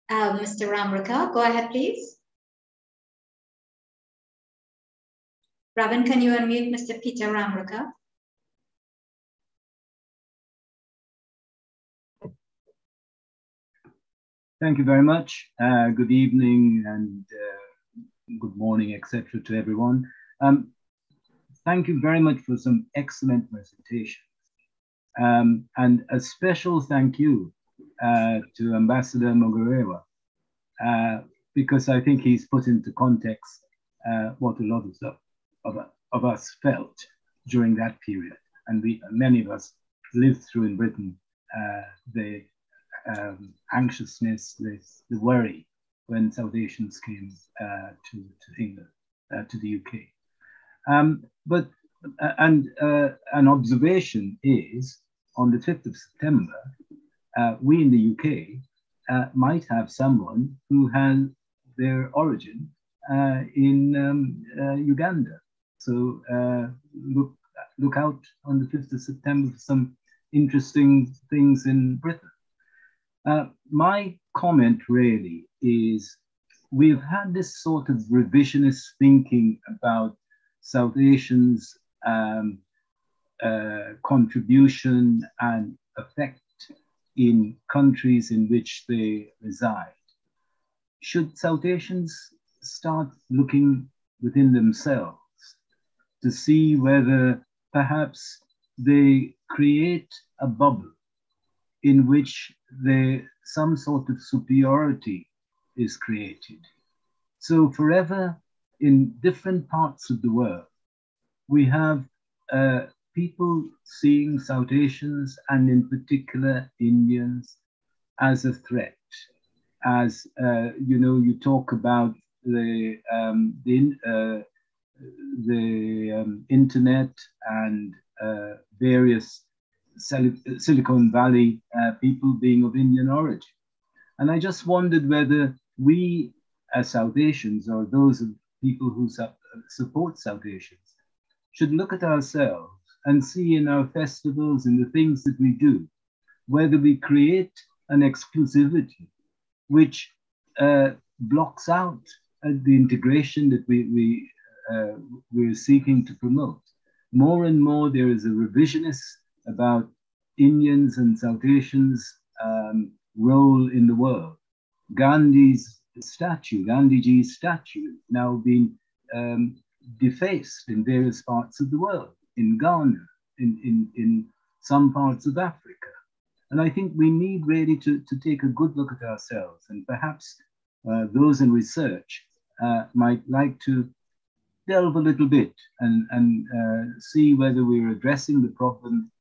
Mr. Ramruka, go ahead, please. Ravin, can you unmute Mr. Peter Ramruka? Thank you very much. Good evening and good morning, etc. to everyone. Thank you very much for some excellent presentations. And a special thank you to Ambassador Mugarewa, because I think he's put into context what a lot of us felt during that period. And many of us lived through in Britain the anxiousness, the worry when South Asians came to England, to the UK. But an observation is, on the 5th of September, we in the UK might have someone who has their origin in Uganda. So look out on the 5th of September for some interesting things in Britain. My comment really is, we've had this sort of revisionist thinking about South Asians' contribution and effect in countries in which they reside. Should South Asians start looking within themselves to see whether perhaps they create a bubble in which some sort of superiority is created? So forever in different parts of the world, we have people seeing South Asians, and in particular Indians, as a threat. As you talk about the internet and various Silicon Valley people being of Indian origin. And I just wondered whether we as South Asians, or those people who support South Asians, should look at ourselves and see in our festivals and the things that we do, whether we create an exclusivity which blocks out the integration that we're seeking to promote. More and more there is a revisionist about Indians and South Asians' role in the world. Gandhiji's statue now being defaced in various parts of the world, in Ghana, in some parts of Africa. And I think we need really to take a good look at ourselves, and perhaps those in research might like to delve a little bit and see whether we're addressing the problem.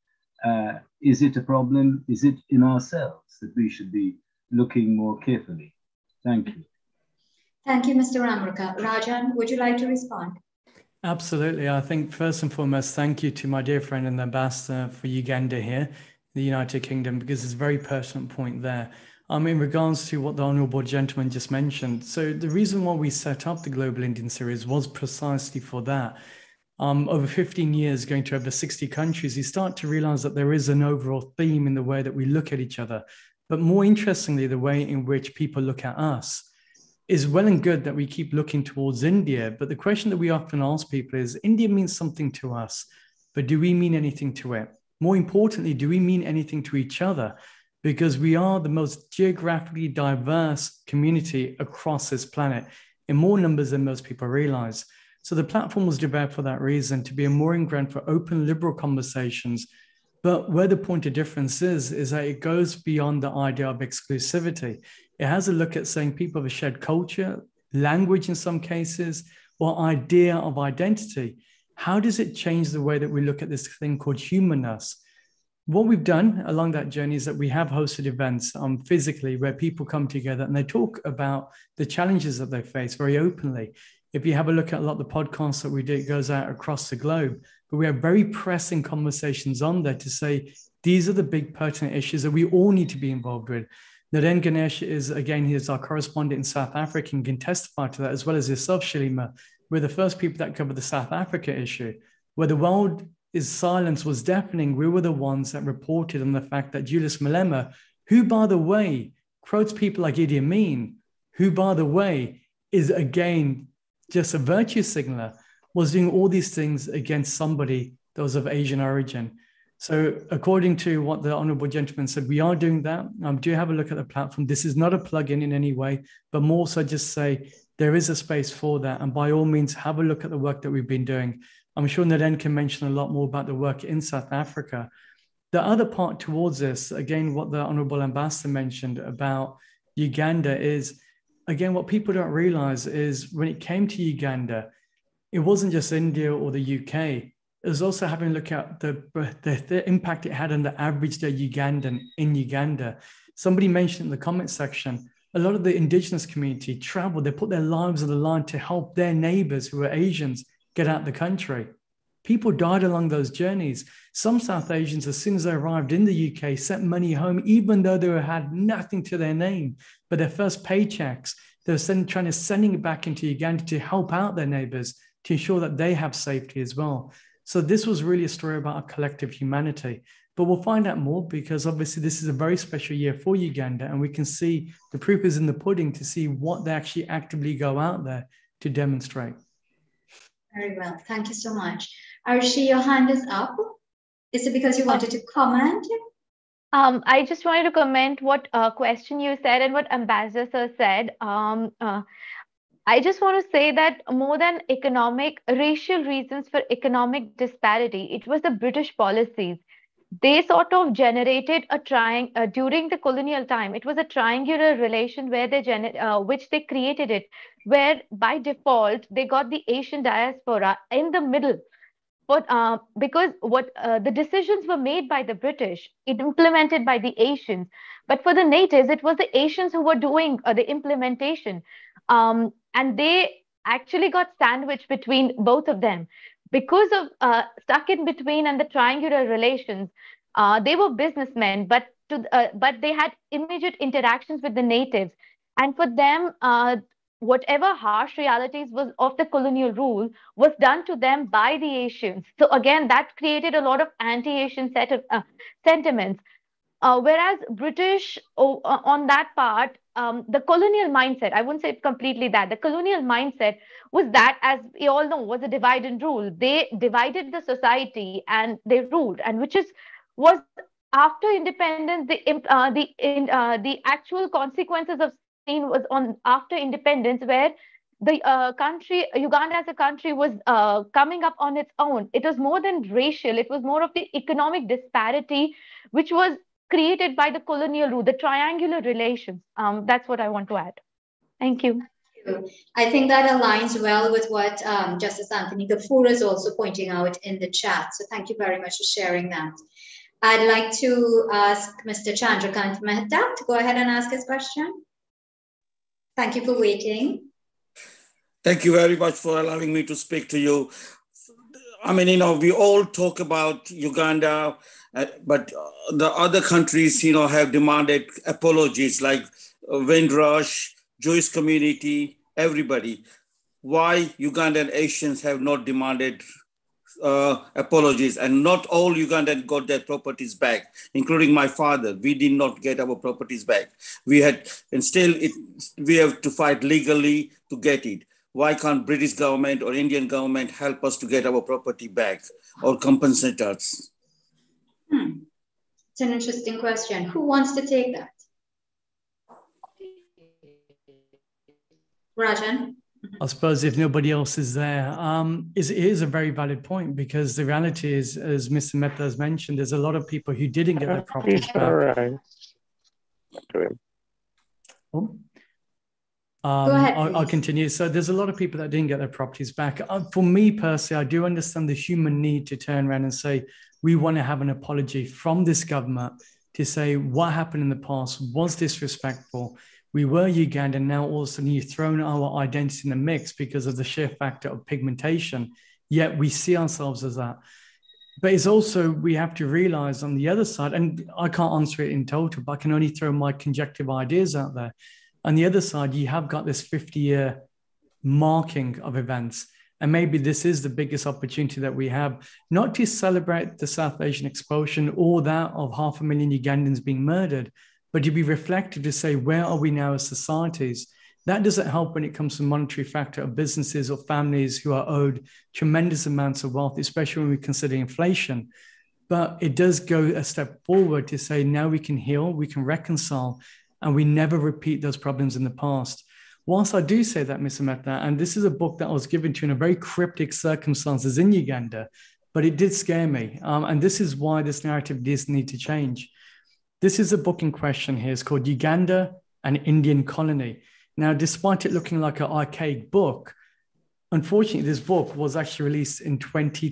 Is it a problem? Is it in ourselves that we should be looking more carefully? Thank you. Thank you, Mr. Ramruka. Rajan, would you like to respond? Absolutely. I think first and foremost, thank you to my dear friend and the ambassador for Uganda here, the United Kingdom, because it's a very pertinent point there. In regards to what the Honourable Gentleman just mentioned, so the reason why we set up the Global Indian Series was precisely for that. Over 15 years, going to over 60 countries, you start to realize that there is an overall theme in the way that we look at each other. But more interestingly, the way in which people look at us is well and good that we keep looking towards India. But the question that we often ask people is, India means something to us, but do we mean anything to it? More importantly, do we mean anything to each other? Because we are the most geographically diverse community across this planet in more numbers than most people realize. So the platform was developed for that reason, to be a mooring ground for open, liberal conversations. But where the point of difference is that it goes beyond the idea of exclusivity. It has a look at saying people have a shared culture, language in some cases, or idea of identity. How does it change the way that we look at this thing called humanness? What we've done along that journey is that we have hosted events physically where people come together and they talk about the challenges that they face very openly. If you have a look at a lot of the podcasts that we do, it goes out across the globe. But we have very pressing conversations on there to say, these are the big pertinent issues that we all need to be involved with. Naren Ganesh is, again, he is our correspondent in South Africa and can testify to that, as well as yourself, Shalima. We're the first people that cover the South Africa issue. Where the world silence was deafening, we were the ones that reported on the fact that Julius Malema, who, by the way, quotes people like Idi Amin, who, by the way, is, again, just a virtue signaler, was doing all these things against somebody that was of Asian origin. So according to what the honorable gentleman said, we are doing that. Do have a look at the platform. This is not a plug-in in any way, but more so just say there is a space for that. And by all means, have a look at the work that we've been doing. I'm sure Naren can mention a lot more about the work in South Africa. The other part towards this, again, what the Honorable Ambassador mentioned about Uganda is, again, what people don't realize is when it came to Uganda, it wasn't just India or the UK. It was also having a look at the impact it had on the average day Ugandan in Uganda. Somebody mentioned in the comment section, a lot of the indigenous community traveled, they put their lives on the line to help their neighbors who were Asians get out of the country. People died along those journeys. Some South Asians, as soon as they arrived in the UK, sent money home, even though they had nothing to their name. But their first paychecks, they were trying to sending it back into Uganda to help out their neighbors, to ensure that they have safety as well. So this was really a story about a collective humanity. But we'll find out more because obviously this is a very special year for Uganda, and we can see the proof is in the pudding to see what they actually actively go out there to demonstrate. Very well. Thank you so much. Arshi, your hand is up. Is it because you wanted to comment? I just wanted to comment what question you said and what Ambassador Sir said. I just want to say that more than racial reasons for economic disparity, it was the British policies. They sort of generated a during the colonial time. It was a triangular relation where which they created it, where by default they got the Asian diaspora in the middle. But because the decisions were made by the British, it implemented by the Asians. But for the natives, it was the Asians who were doing the implementation. And they actually got sandwiched between both of them. Because of stuck in between and the triangular relations, they were businessmen, but they had immediate interactions with the natives. And for them, whatever harsh realities was of the colonial rule was done to them by the Asians. So again, that created a lot of anti-Asian sentiments. Whereas British, on that part, the colonial mindset, I wouldn't say completely that, the colonial mindset was that, as we all know, was a divide and rule. They divided the society and they ruled, and was after independence, the actual consequences of sin was on after independence, where the country, Uganda as a country, was coming up on its own. It was more than racial, it was more of the economic disparity, which was created by the colonial rule, the triangular relations. That's what I want to add. Thank you. I think that aligns well with what Justice Anthony Kafour is also pointing out in the chat. So thank you very much for sharing that. I'd like to ask Mr. Chandrakant Mehta to go ahead and ask his question. Thank you for waiting. Thank you very much for allowing me to speak to you. I mean, we all talk about Uganda, but the other countries, have demanded apologies, like Windrush, Jewish community, everybody. Why Ugandan Asians have not demanded apologies, and not all Ugandans got their properties back, including my father. We did not get our properties back. We have to fight legally to get it. Why can't British government or Indian government help us to get our property back or compensate us? It's an interesting question. Who wants to take that? Rajan? I suppose if nobody else is there, it is a very valid point, because the reality is, as Mr. Mehta has mentioned, there's a lot of people who didn't get their properties back. Go ahead, I'll continue. So there's a lot of people that didn't get their properties back. For me personally, I do understand the human need to turn around and say, we want to have an apology from this government to say what happened in the past was disrespectful. We were Ugandan, now all of a sudden you've thrown our identity in the mix because of the sheer factor of pigmentation, yet we see ourselves as that. But it's also, we have to realize on the other side, and I can't answer it in total, but I can only throw my conjective ideas out there. On the other side, you have got this 50-year marking of events. And maybe this is the biggest opportunity that we have, not to celebrate the South Asian expulsion or that of 500,000 Ugandans being murdered, but to be reflective to say, where are we now as societies? That doesn't help when it comes to monetary factor of businesses or families who are owed tremendous amounts of wealth, especially when we consider inflation. But it does go a step forward to say now we can heal, we can reconcile, and we never repeat those problems in the past. Whilst I do say that, Mr. Mehta, and this is a book that I was given to in a very cryptic circumstances in Uganda, but it did scare me. And this is why this narrative does need to change. This is a book in question here. It's called Uganda, an Indian Colony. Now, despite it looking like an archaic book, unfortunately, this book was actually released in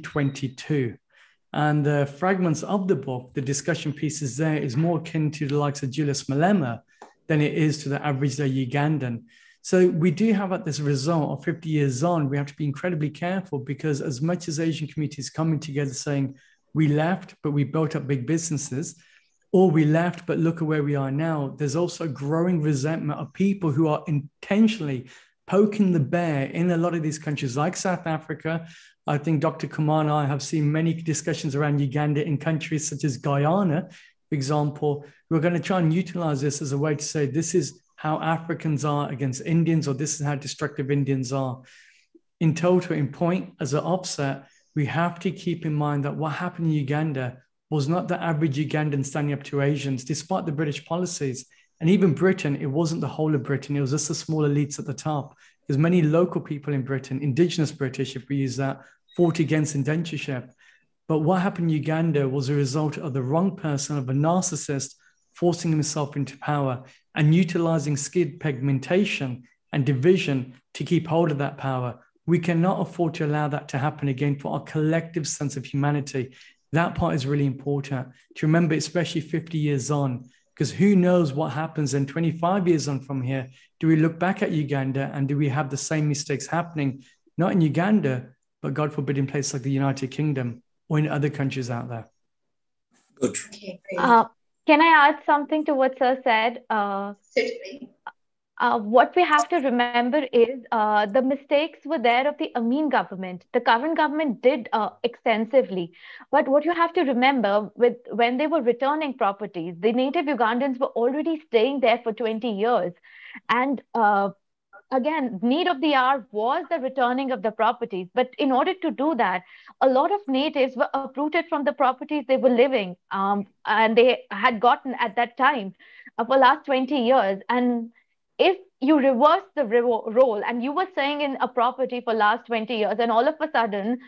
2022. And the fragments of the book, the discussion pieces there, is more akin to the likes of Julius Malema than it is to the average day Ugandan. So we do have at this result of 50 years on, we have to be incredibly careful, because as much as Asian communities coming together saying we left, but we built up big businesses, or we left, but look at where we are now, there's also growing resentment of people who are intentionally poking the bear in a lot of these countries like South Africa. I think Dr. Kumar and I have seen many discussions around Uganda in countries such as Guyana, for example. We're going to try and utilize this as a way to say this is how Africans are against Indians, or this is how destructive Indians are. In total, in point, as an offset, we have to keep in mind that what happened in Uganda was not the average Ugandan standing up to Asians, despite the British policies. And even Britain, it wasn't the whole of Britain. It was just the small elites at the top. There's many local people in Britain, indigenous British, if we use that, fought against indentureship. But what happened in Uganda was a result of the wrong person, of a narcissist forcing himself into power and utilizing skid pigmentation and division to keep hold of that power. We cannot afford to allow that to happen again for our collective sense of humanity. That part is really important to remember, especially 50 years on, because who knows what happens in 25 years on from here. Do we look back at Uganda and do we have the same mistakes happening, not in Uganda, but God forbid in places like the United Kingdom or in other countries out there? Good. Okay, Can I add something to what Sir said? Certainly. What we have to remember is the mistakes were there of the Amin government. The current government did extensively. But what you have to remember, when they were returning properties, the native Ugandans were already staying there for 20 years. And again, need of the hour was the returning of the properties. But in order to do that, a lot of natives were uprooted from the properties they were living, and they had gotten at that time for last 20 years. And if you reverse the role and you were staying in a property for last 20 years and all of a sudden,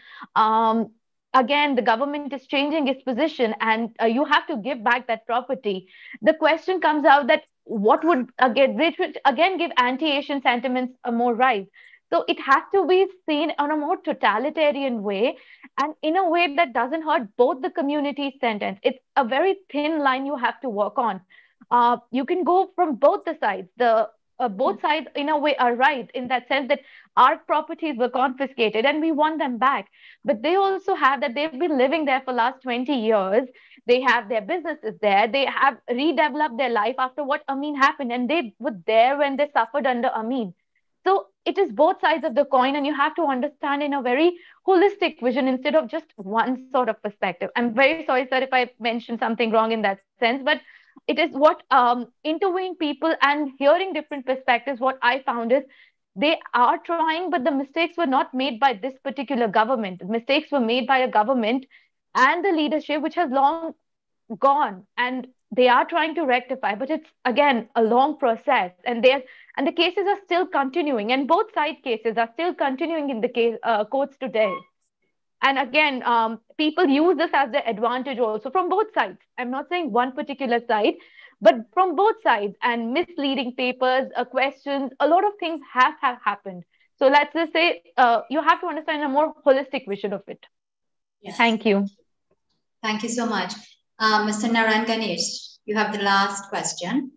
again, the government is changing its position and you have to give back that property, the question comes out that what would again give anti-Asian sentiments a more rise. So it has to be seen on a more totalitarian way and in a way that doesn't hurt both the communities' sentence. It's a very thin line you have to work on. You can go from both the sides. Both sides, in a way, are right in that sense that our properties were confiscated and we want them back. But they also have that they've been living there for last 20 years. They have their businesses there. They have redeveloped their life after what Amin happened. And they were there when they suffered under Amin. So it is both sides of the coin. And you have to understand in a very holistic vision instead of just one sort of perspective. I'm very sorry, sir, if I mentioned something wrong in that sense. But it is what interviewing people and hearing different perspectives, what I found is they are trying, but the mistakes were not made by this particular government. The mistakes were made by a government and the leadership, which has long gone, and they are trying to rectify, but it's, again, a long process. And the cases are still continuing, and both side cases are still continuing in the courts today. And again, people use this as their advantage also from both sides. I'm not saying one particular side, but from both sides, and misleading papers, questions, a lot of things have happened. So let's just say you have to understand a more holistic vision of it. Yes. Thank you. Thank you so much. Mr. Naran Ganesh, you have the last question.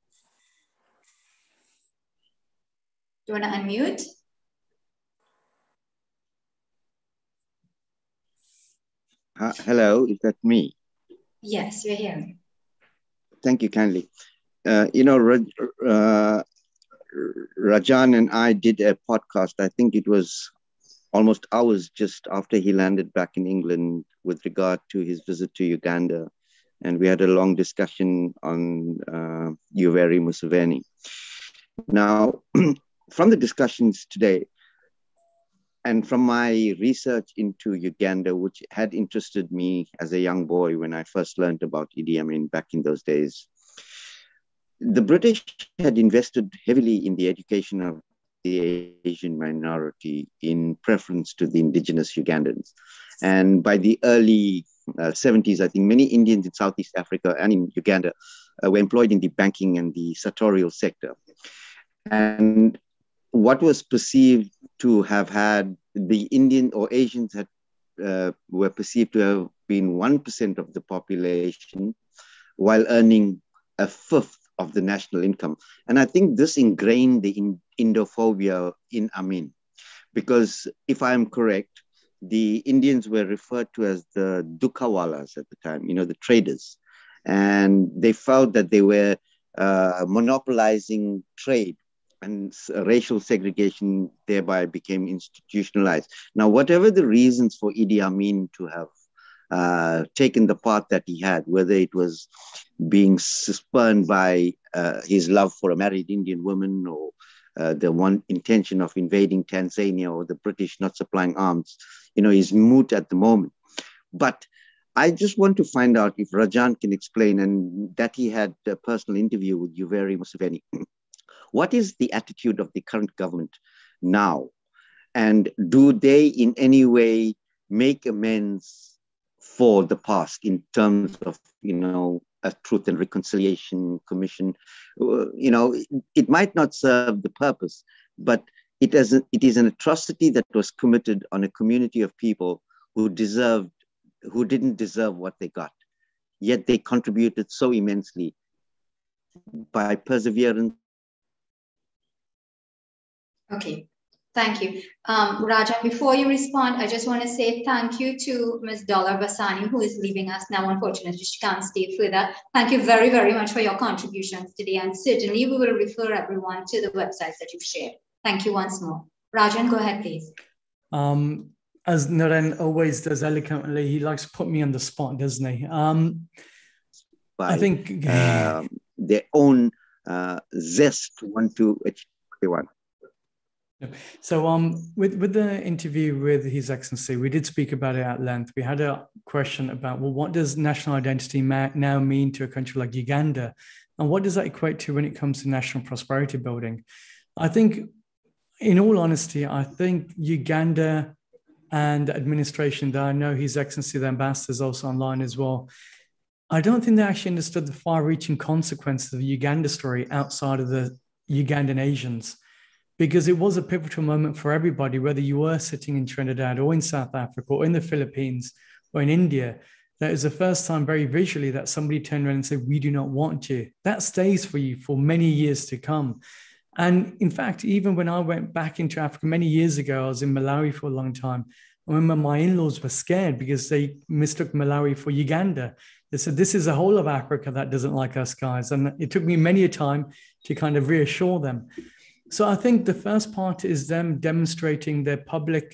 Do you want to unmute? Hello, is that me? Yes, you're here. Thank you kindly. Rajan and I did a podcast. I think it was almost hours just after he landed back in England with regard to his visit to Uganda. And we had a long discussion on Yoweri Museveni. Now, from the discussions today, and from my research into Uganda, which had interested me as a young boy when I first learned about Idi Amin back in those days, the British had invested heavily in the education of the Asian minority in preference to the indigenous Ugandans. And by the early 70s, I think many Indians in Southeast Africa and in Uganda were employed in the banking and the sartorial sector. And what was perceived to have had the Indian or Asians had were perceived to have been 1% of the population while earning a fifth of the national income. And I think this ingrained the Indophobia in Amin, because if I'm correct, the Indians were referred to as the Dukawalas at the time, you know, the traders. And they felt that they were monopolizing trade, and racial segregation thereby became institutionalized. Now, whatever the reasons for Idi Amin to have taken the path that he had, whether it was being spurned by his love for a married Indian woman, or the one intention of invading Tanzania, or the British not supplying arms, you know, is moot at the moment. But I just want to find out if Rajan can explain, and that he had a personal interview with Yoweri Museveni. What is the attitude of the current government now? And do they in any way make amends for the past in terms of, you know, a Truth and Reconciliation Commission? You know, it might not serve the purpose, but it is an atrocity that was committed on a community of people who didn't deserve what they got. Yet they contributed so immensely by perseverance. Okay, thank you. Rajan, before you respond, I just want to say thank you to Ms. DOLAR VASANI, who is leaving us now. Unfortunately, she can't stay further. Thank you very, very much for your contributions today. And certainly we will refer everyone to the websites that you've shared. Thank you once more. Rajan, go ahead, please. As Naren always does eloquently, he likes to put me on the spot, doesn't he? I think their own zest to want to achieve what they want. So with the interview with His Excellency, we did speak about it at length. We had a question about, well, what does national identity now mean to a country like Uganda? And what does that equate to when it comes to national prosperity building? I think, in all honesty, I think Uganda and the administration, that I know His Excellency, the ambassador, is also online as well, I don't think they actually understood the far-reaching consequences of the Uganda story outside of the Ugandan Asians. Because it was a pivotal moment for everybody, whether you were sitting in Trinidad or in South Africa or in the Philippines or in India. That is the first time very visually that somebody turned around and said, we do not want you. That stays for you for many years to come. And in fact, even when I went back into Africa many years ago, I was in Malawi for a long time. I remember my in-laws were scared because they mistook Malawi for Uganda. They said, this is a whole of Africa that doesn't like us guys. And it took me many a time to kind of reassure them. So I think the first part is them demonstrating their public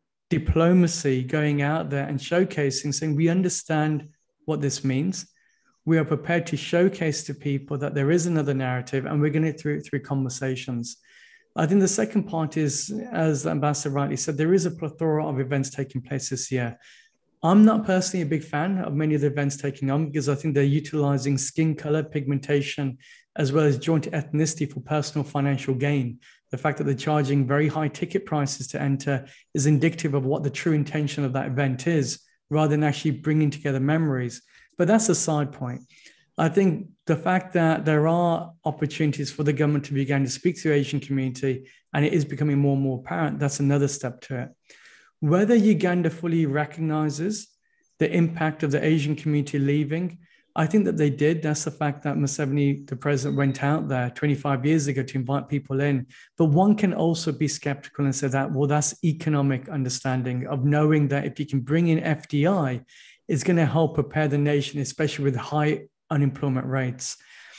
diplomacy, going out there and showcasing, saying, we understand what this means. We are prepared to showcase to people that there is another narrative, and we're going to do it through conversations. I think the second part is, as the ambassador rightly said, there is a plethora of events taking place this year. I'm not personally a big fan of many of the events taking on, because I think they're utilizing skin color, pigmentation, as well as joint ethnicity for personal financial gain. The fact that they're charging very high ticket prices to enter is indicative of what the true intention of that event is, rather than actually bringing together memories. But that's a side point. I think the fact that there are opportunities for the government of Uganda to speak to the Asian community, and it is becoming more and more apparent, that's another step to it. Whether Uganda fully recognizes the impact of the Asian community leaving, I think that they did. That's the fact that Museveni, the president, went out there 25 years ago to invite people in. But one can also be skeptical and say that, well, that's economic understanding of knowing that if you can bring in FDI, it's going to help prepare the nation, especially with high unemployment rates.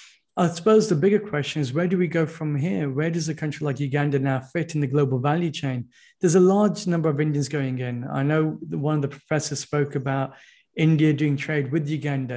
I suppose the bigger question is, where do we go from here? Where does a country like Uganda now fit in the global value chain? There's a large number of Indians going in. I know one of the professors spoke about India doing trade with Uganda.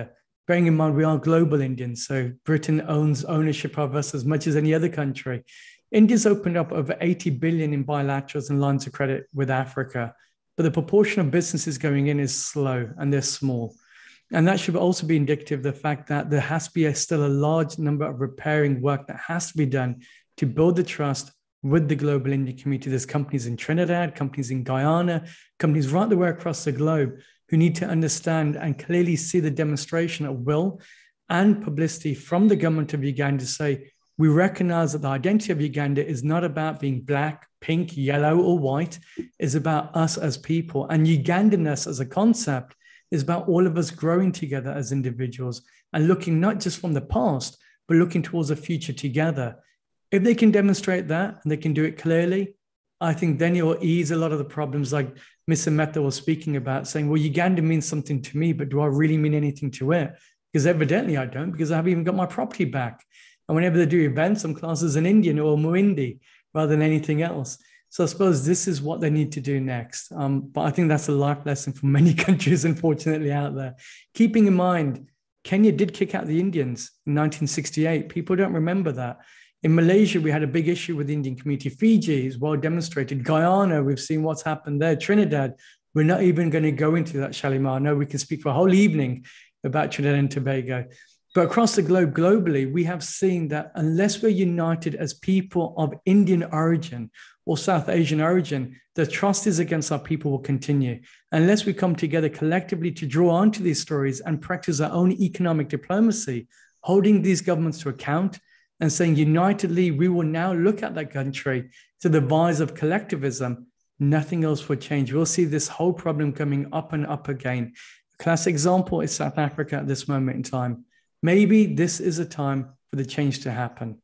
bearing in mind we are global Indians, so Britain owns ownership of us as much as any other country. India's opened up over 80 billion in bilaterals and lines of credit with Africa, but the proportion of businesses going in is slow and they're small. And that should also be indicative of the fact that there has to be still a large number of repairing work that has to be done to build the trust with the global Indian community. There's companies in Trinidad, companies in Guyana, companies right the way across the globe who need to understand and clearly see the demonstration of will and publicity from the government of Uganda to say, we recognize that the identity of Uganda is not about being black, pink, yellow, or white. It's about us as people. And Ugandanness as a concept is about all of us growing together as individuals and looking not just from the past, but looking towards the future together. If they can demonstrate that and they can do it clearly, I think then it will ease a lot of the problems like Mr. Mehta was speaking about, saying, well, Uganda means something to me, but do I really mean anything to it? Because evidently I don't, because I haven't even got my property back. And whenever they do events, I'm classed as an Indian or Muindi rather than anything else. So I suppose this is what they need to do next. But I think that's a life lesson for many countries, unfortunately, out there. Keeping in mind, Kenya did kick out the Indians in 1968. People don't remember that. In Malaysia, we had a big issue with the Indian community. Fiji is well demonstrated. Guyana, we've seen what's happened there. Trinidad, we're not even going to go into that, Shalimar. I know we can speak for a whole evening about Trinidad and Tobago. But across the globe, globally, we have seen that unless we're united as people of Indian origin or South Asian origin, the trust is against our people will continue. Unless we come together collectively to draw onto these stories and practice our own economic diplomacy, holding these governments to account and saying unitedly, we will now look at that country through the visor of collectivism, nothing else will change. We'll see this whole problem coming up and up again. A classic example is South Africa at this moment in time. Maybe this is a time for the change to happen.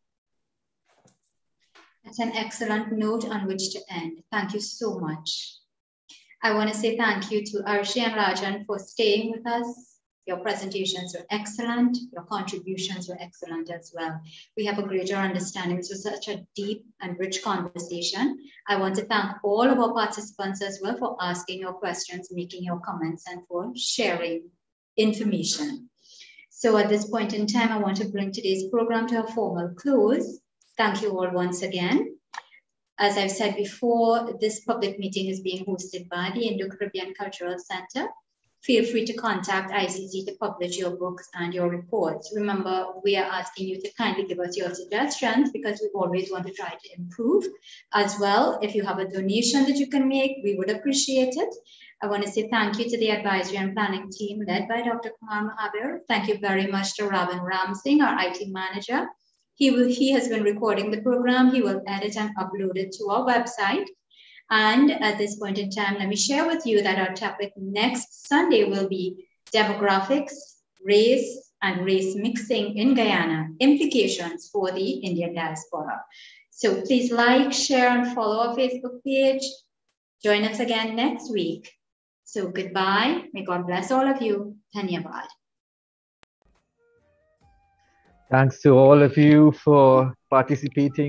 That's an excellent note on which to end. Thank you so much. I want to say thank you to AARSHI and Rajan for staying with us. Your presentations were excellent. Your contributions were excellent as well. We have a greater understanding. This was such a deep and rich conversation. I want to thank all of our participants as well for asking your questions, making your comments, and for sharing information. So at this point in time, I want to bring today's program to a formal close. Thank you all once again. As I've said before, this public meeting is being hosted by the Indo-Caribbean Cultural Center. Feel free to contact ICC to publish your books and your reports. Remember, we are asking you to kindly give us your suggestions because we always want to try to improve. As well, if you have a donation that you can make, we would appreciate it. I want to say thank you to the advisory and planning team led by Dr. Kumar Mahabir. Thank you very much to Robin Ramsing, our IT manager. He has been recording the program. He will edit and upload it to our website. And at this point in time, let me share with you that our topic next Sunday will be demographics, race, and race mixing in Guyana, implications for the Indian diaspora. So please like, share, and follow our Facebook page. Join us again next week. So goodbye. May God bless all of you. Dhanyavad. Thanks to all of you for participating.